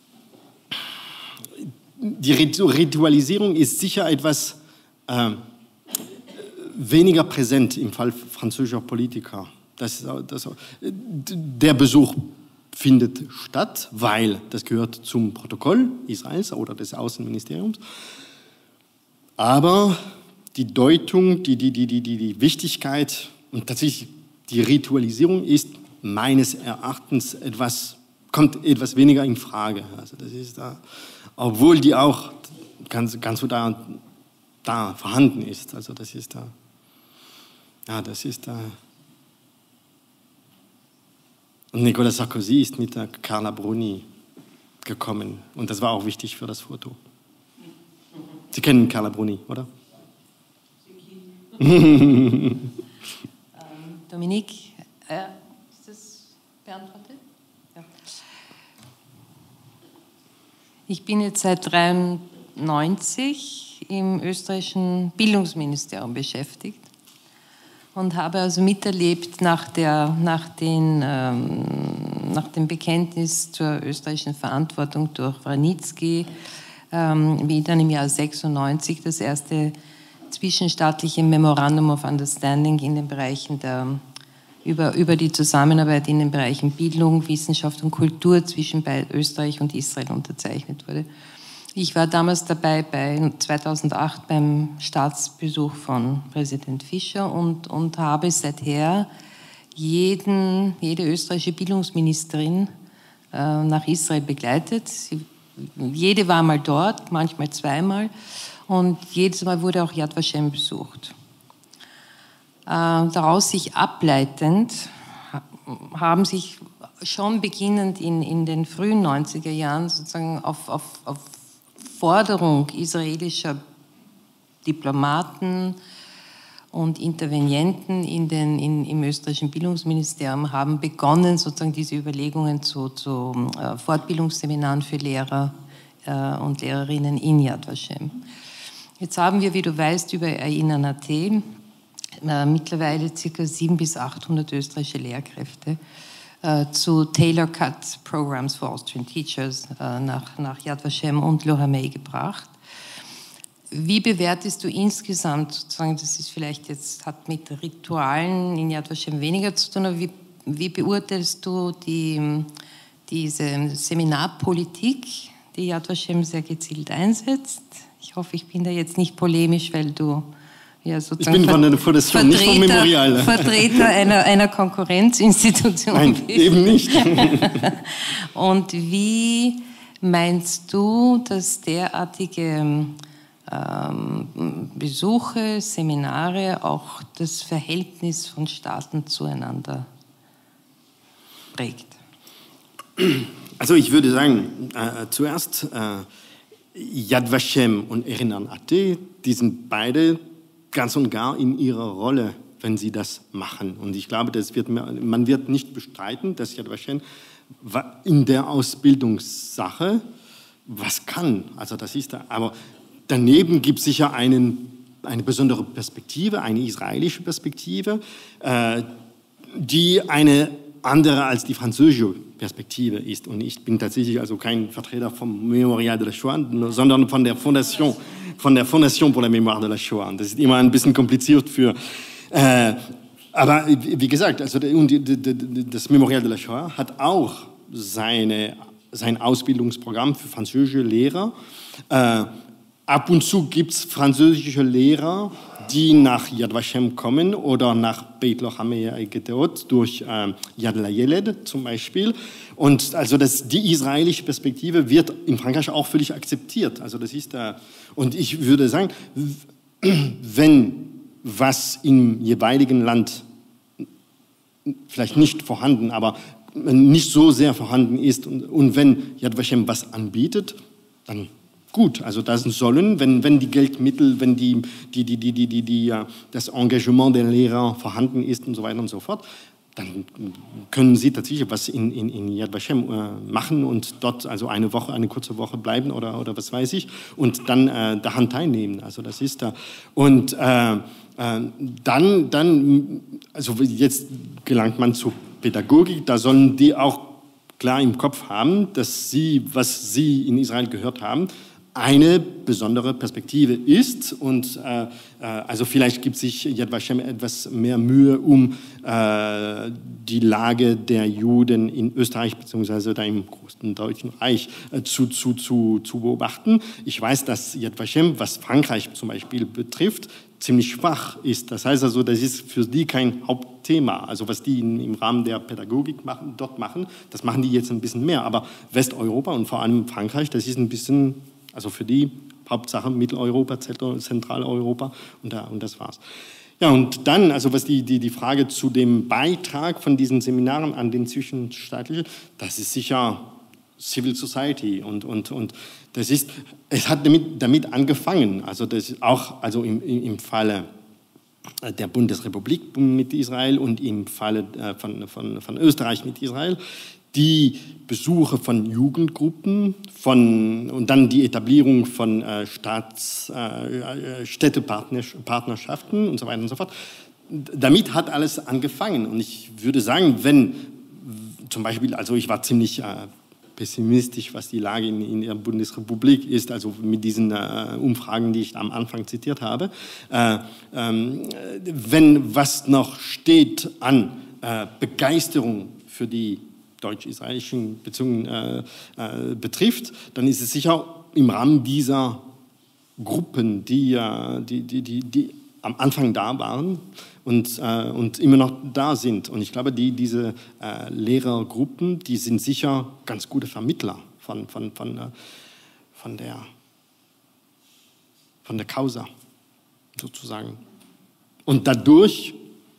die Ritualisierung ist sicher etwas äh, weniger präsent im Fall französischer Politiker. Das, das, der Besuch findet statt, weil das gehört zum Protokoll Israels oder des Außenministeriums. Aber die Deutung, die, die, die, die, die Wichtigkeit und tatsächlich die Ritualisierung ist meines Erachtens etwas, kommt etwas weniger in Frage. Also das ist da, obwohl die auch ganz, ganz so da, da vorhanden ist. Also das ist da, ja, das ist da. Und Nicolas Sarkozy ist mit der Carla Bruni gekommen. Und das war auch wichtig für das Foto. Sie kennen Carla Bruni, oder? ähm, Dominique, äh, ist das beantwortet? Ja. Ich bin jetzt seit neunzehnhundertdreiundneunzig im österreichischen Bildungsministerium beschäftigt und habe also miterlebt nach, der, nach, den, ähm, nach dem Bekenntnis zur österreichischen Verantwortung durch Wranitzky, ähm, wie dann im Jahr sechsundneunzig das erste zwischenstaatliche Memorandum of Understanding in den Bereichen der, über, über die Zusammenarbeit in den Bereichen Bildung, Wissenschaft und Kultur zwischen Österreich und Israel unterzeichnet wurde. Ich war damals dabei bei zweitausendacht beim Staatsbesuch von Präsident Fischer und, und habe seither jeden, jede österreichische Bildungsministerin äh, nach Israel begleitet. Sie, jede war mal dort, manchmal zweimal. Und jedes Mal wurde auch Yad Vashem besucht. Äh, daraus sich ableitend haben sich schon beginnend in, in den frühen neunziger Jahren sozusagen auf, auf, auf Forderung israelischer Diplomaten und Intervenienten in den, in, im österreichischen Bildungsministerium haben begonnen, sozusagen diese Überlegungen zu, zu äh, Fortbildungsseminaren für Lehrer äh, und Lehrerinnen in Yad Vashem. Jetzt haben wir, wie du weißt, über Erinnern Punkt at äh, mittlerweile ca. siebenhundert bis achthundert österreichische Lehrkräfte äh, zu Tailor-Cut Programs for Austrian Teachers äh, nach, nach Yad Vashem und Le Ramey gebracht. Wie bewertest du insgesamt, sozusagen, das ist vielleicht jetzt, hat mit Ritualen in Yad Vashem weniger zu tun, aber wie, wie beurteilst du die, diese Seminarpolitik, die Yad Vashem sehr gezielt einsetzt? Ich hoffe, ich bin da jetzt nicht polemisch, weil du ja sozusagen ich bin von der Fondation, nicht vom Memorial. Vertreter einer, einer Konkurrenzinstitution Nein, bist. Eben nicht. Und wie meinst du, dass derartige ähm, Besuche, Seminare auch das Verhältnis von Staaten zueinander prägt? Also ich würde sagen, äh, zuerst äh, Yad Vashem und Erinnern Punkt at, die sind beide ganz und gar in ihrer Rolle, wenn sie das machen. Und ich glaube, das wird, man wird nicht bestreiten, dass Yad Vashem in der Ausbildungssache was kann. Also das ist da. Aber daneben gibt es sicher einen, eine besondere Perspektive, eine israelische Perspektive, äh, die eine andere als die französische Perspektive ist. Und ich bin tatsächlich also kein Vertreter vom Memorial de la Shoah, sondern von der Fondation, von der Fondation pour la Mémoire de la Shoah. Das ist immer ein bisschen kompliziert für... Äh, aber wie gesagt, also das Memorial de la Shoah hat auch seine, sein Ausbildungsprogramm für französische Lehrer. Äh, ab und zu gibt es französische Lehrer, die nach Yad Vashem kommen oder nach Beit Lochamei Gedeot durch äh, Yad LaYeled zum Beispiel. Und also das, die israelische Perspektive wird in Frankreich auch völlig akzeptiert. Also das ist da, und ich würde sagen, wenn was im jeweiligen Land vielleicht nicht vorhanden, aber nicht so sehr vorhanden ist und, und wenn Yad Vashem was anbietet, dann gut, also das sollen, wenn, wenn die Geldmittel, wenn die, die, die, die, die, die, die, das Engagement der Lehrer vorhanden ist und so weiter und so fort, dann können sie tatsächlich was in, in, in Yad Vashem äh, machen und dort also eine Woche, eine kurze Woche bleiben oder, oder was weiß ich und dann äh, daran teilnehmen. Also das ist da. Und äh, äh, dann, dann, also jetzt gelangt man zur Pädagogik, da sollen die auch klar im Kopf haben, dass sie, was sie in Israel gehört haben, eine besondere Perspektive ist und äh, äh, also vielleicht gibt sich Yad Vashem etwas mehr Mühe, um äh, die Lage der Juden in Österreich bzw. da im großen Deutschen Reich äh, zu, zu, zu, zu beobachten. Ich weiß, dass Yad Vashem, was Frankreich zum Beispiel betrifft, ziemlich schwach ist. Das heißt also, das ist für die kein Hauptthema. Also was die in, im Rahmen der Pädagogik machen, dort machen, das machen die jetzt ein bisschen mehr. Aber Westeuropa und vor allem Frankreich, das ist ein bisschen... Also für die Hauptsache Mitteleuropa, Zentraleuropa und, da, und das war's. Ja, und dann, also was die, die, die Frage zu dem Beitrag von diesen Seminaren an den zwischenstaatlichen, das ist sicher Civil Society und, und, und das ist, es hat damit, damit angefangen, also das ist auch also im, im Falle der Bundesrepublik mit Israel und im Falle von, von, von Österreich mit Israel, die Besuche von Jugendgruppen von, und dann die Etablierung von äh, Staats, äh, Städtepartnerschaften und so weiter und so fort. Damit hat alles angefangen. Und ich würde sagen, wenn zum Beispiel, also ich war ziemlich äh, pessimistisch, was die Lage in, in der Bundesrepublik ist, also mit diesen äh, Umfragen, die ich am Anfang zitiert habe. Äh, ähm, wenn was noch steht an äh, Begeisterung für die deutsch-israelischen Beziehungen äh, äh, betrifft, dann ist es sicher im Rahmen dieser Gruppen, die, äh, die, die, die, die am Anfang da waren und, äh, und immer noch da sind. Und ich glaube, die, diese äh, Lehrergruppen, die sind sicher ganz gute Vermittler von, von, von, äh, von, der, von der Causa, sozusagen. Und dadurch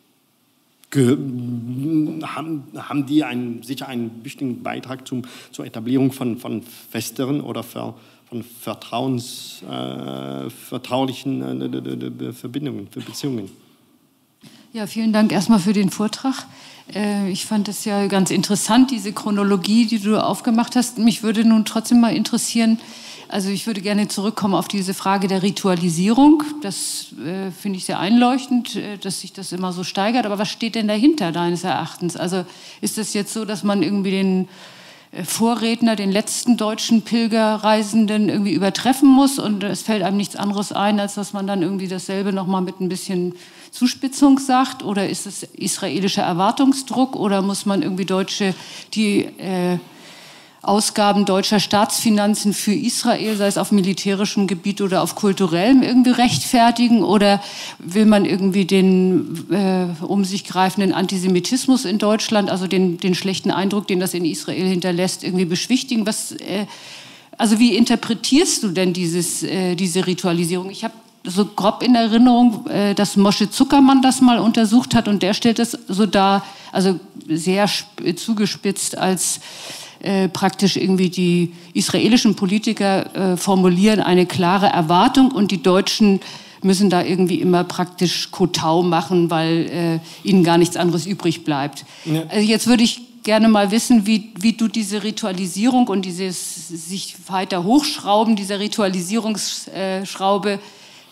Haben, haben die einen, sicher einen wichtigen Beitrag zum, zur Etablierung von, von festeren oder ver, von Vertrauens, äh, vertraulichen äh, Verbindungen, für Beziehungen. Ja, vielen Dank erstmal für den Vortrag. Äh, ich fand es ja ganz interessant, diese Chronologie, die du aufgemacht hast. Mich würde nun trotzdem mal interessieren, also ich würde gerne zurückkommen auf diese Frage der Ritualisierung. Das äh, finde ich sehr einleuchtend, äh, dass sich das immer so steigert. Aber was steht denn dahinter, deines Erachtens? Also ist es jetzt so, dass man irgendwie den äh, Vorredner, den letzten deutschen Pilgerreisenden irgendwie übertreffen muss und es fällt einem nichts anderes ein, als dass man dann irgendwie dasselbe nochmal mit ein bisschen Zuspitzung sagt? Oder ist es israelischer Erwartungsdruck oder muss man irgendwie Deutsche, die... Äh, Ausgaben deutscher Staatsfinanzen für Israel, sei es auf militärischem Gebiet oder auf kulturellem, irgendwie rechtfertigen? Oder will man irgendwie den äh, um sich greifenden Antisemitismus in Deutschland, also den, den schlechten Eindruck, den das in Israel hinterlässt, irgendwie beschwichtigen? Was, äh, also wie interpretierst du denn dieses, äh, diese Ritualisierung? Ich habe so grob in Erinnerung, äh, dass Moshe Zuckermann das mal untersucht hat und der stellt es so dar, also sehr zugespitzt als Äh, praktisch irgendwie die israelischen Politiker äh, formulieren eine klare Erwartung und die Deutschen müssen da irgendwie immer praktisch Kotau machen, weil äh, ihnen gar nichts anderes übrig bleibt. Ja. Also jetzt würde ich gerne mal wissen, wie, wie du diese Ritualisierung und dieses sich weiter hochschrauben dieser Ritualisierungsschraube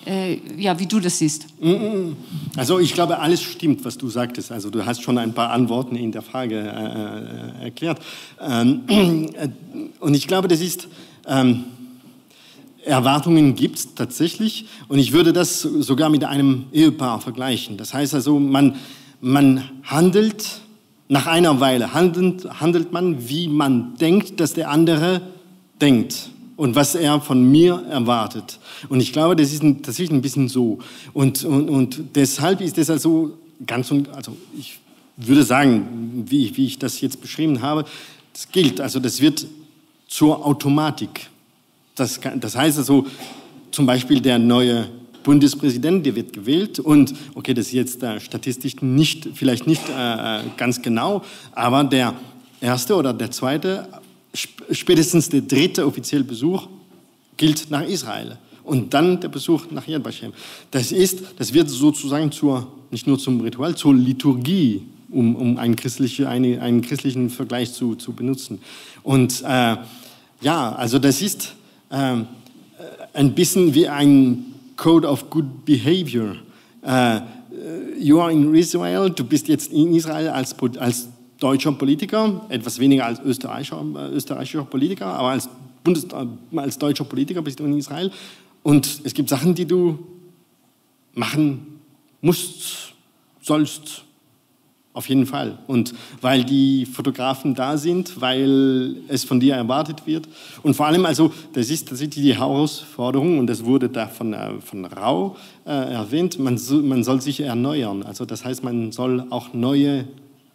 äh, ja, wie du das siehst. Also ich glaube, alles stimmt, was du sagtest. Also du hast schon ein paar Antworten in der Frage äh, erklärt. Ähm, äh, und ich glaube, das ist... Ähm, Erwartungen gibt es tatsächlich und ich würde das sogar mit einem Ehepaar vergleichen. Das heißt also, man, man handelt, nach einer Weile handelt, handelt man, wie man denkt, dass der andere denkt und was er von mir erwartet. Und ich glaube, das ist ein, tatsächlich ein bisschen so. Und, und, und deshalb ist das also ganz, also ich würde sagen, wie, wie ich das jetzt beschrieben habe, das gilt, also das wird zur Automatik. Das, das heißt also, zum Beispiel der neue Bundespräsident, der wird gewählt und, okay, das ist jetzt äh, statistisch nicht, vielleicht nicht äh, ganz genau, aber der erste oder der zweite, spätestens der dritte offizielle Besuch gilt nach Israel und dann der Besuch nach Yad Vashem. Das ist, das wird sozusagen zur, nicht nur zum Ritual, zur Liturgie, um, um einen, christliche, eine, einen christlichen Vergleich zu, zu benutzen. Und äh, ja, also das ist Ähm, ein bisschen wie ein Code of Good Behavior. Uh, you are in Israel, du bist jetzt in Israel als, als deutscher Politiker, etwas weniger als österreichischer, österreichischer Politiker, aber als, Bundes, als deutscher Politiker bist du in Israel und es gibt Sachen, die du machen musst, sollst. Auf jeden Fall. Und weil die Fotografen da sind, weil es von dir erwartet wird. Und vor allem, also, das ist tatsächlich die Herausforderung, und das wurde da von, von Rau äh, erwähnt, man, so, man soll sich erneuern. Also das heißt, man soll auch neue,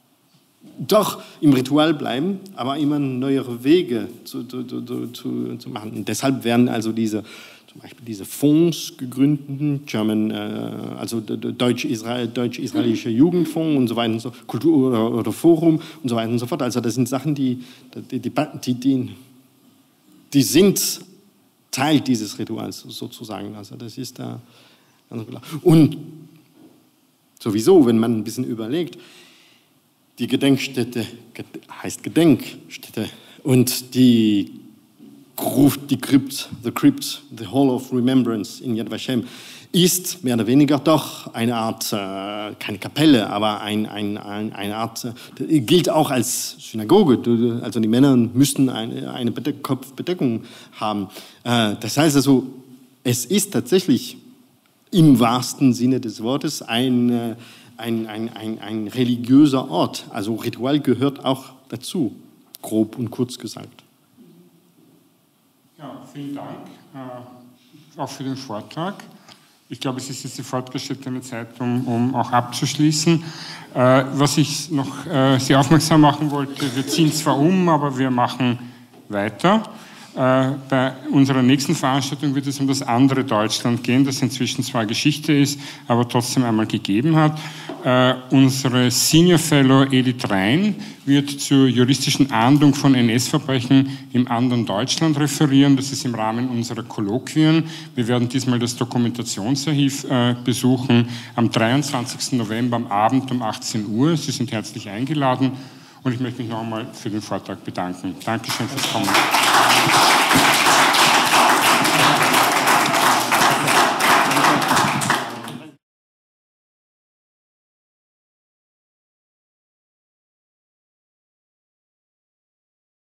doch im Ritual bleiben, aber immer neuere Wege zu, zu, zu, zu machen. Und deshalb werden also diese zum Beispiel diese Fonds gegründet, German, äh, also Deutsch-Israel, Deutsch-Israelische Jugendfonds und so weiter und so, Kultur- oder, oder Forum und so weiter und so fort. Also das sind Sachen, die, die, die, die, die sind Teil dieses Rituals sozusagen. Also das ist da ganz klar. Und sowieso, wenn man ein bisschen überlegt, die Gedenkstätte heißt Gedenkstätte und die die Crypt, the Crypt, the Hall of Remembrance in Yad Vashem ist mehr oder weniger doch eine Art, äh, keine Kapelle, aber ein, ein, ein, eine Art, äh, gilt auch als Synagoge. Also die Männer müssten eine, eine Bedeck- Kopfbedeckung haben. Äh, das heißt also, es ist tatsächlich im wahrsten Sinne des Wortes ein, äh, ein, ein, ein, ein religiöser Ort. Also Ritual gehört auch dazu, grob und kurz gesagt. Ja, vielen Dank, äh, auch für den Vortrag. Ich glaube, es ist jetzt die fortgeschrittene Zeit, um, um auch abzuschließen. Äh, was ich noch äh, sehr aufmerksam machen wollte, wir ziehen zwar um, aber wir machen weiter. Äh, bei unserer nächsten Veranstaltung wird es um das andere Deutschland gehen, das inzwischen zwar Geschichte ist, aber trotzdem einmal gegeben hat. Äh, unsere Senior Fellow Edith Rein wird zur juristischen Ahndung von N S-Verbrechen im anderen Deutschland referieren. Das ist im Rahmen unserer Kolloquien. Wir werden diesmal das Dokumentationsarchiv äh, besuchen am dreiundzwanzigsten November am Abend um achtzehn Uhr. Sie sind herzlich eingeladen und ich möchte mich noch einmal für den Vortrag bedanken. Dankeschön fürs Kommen.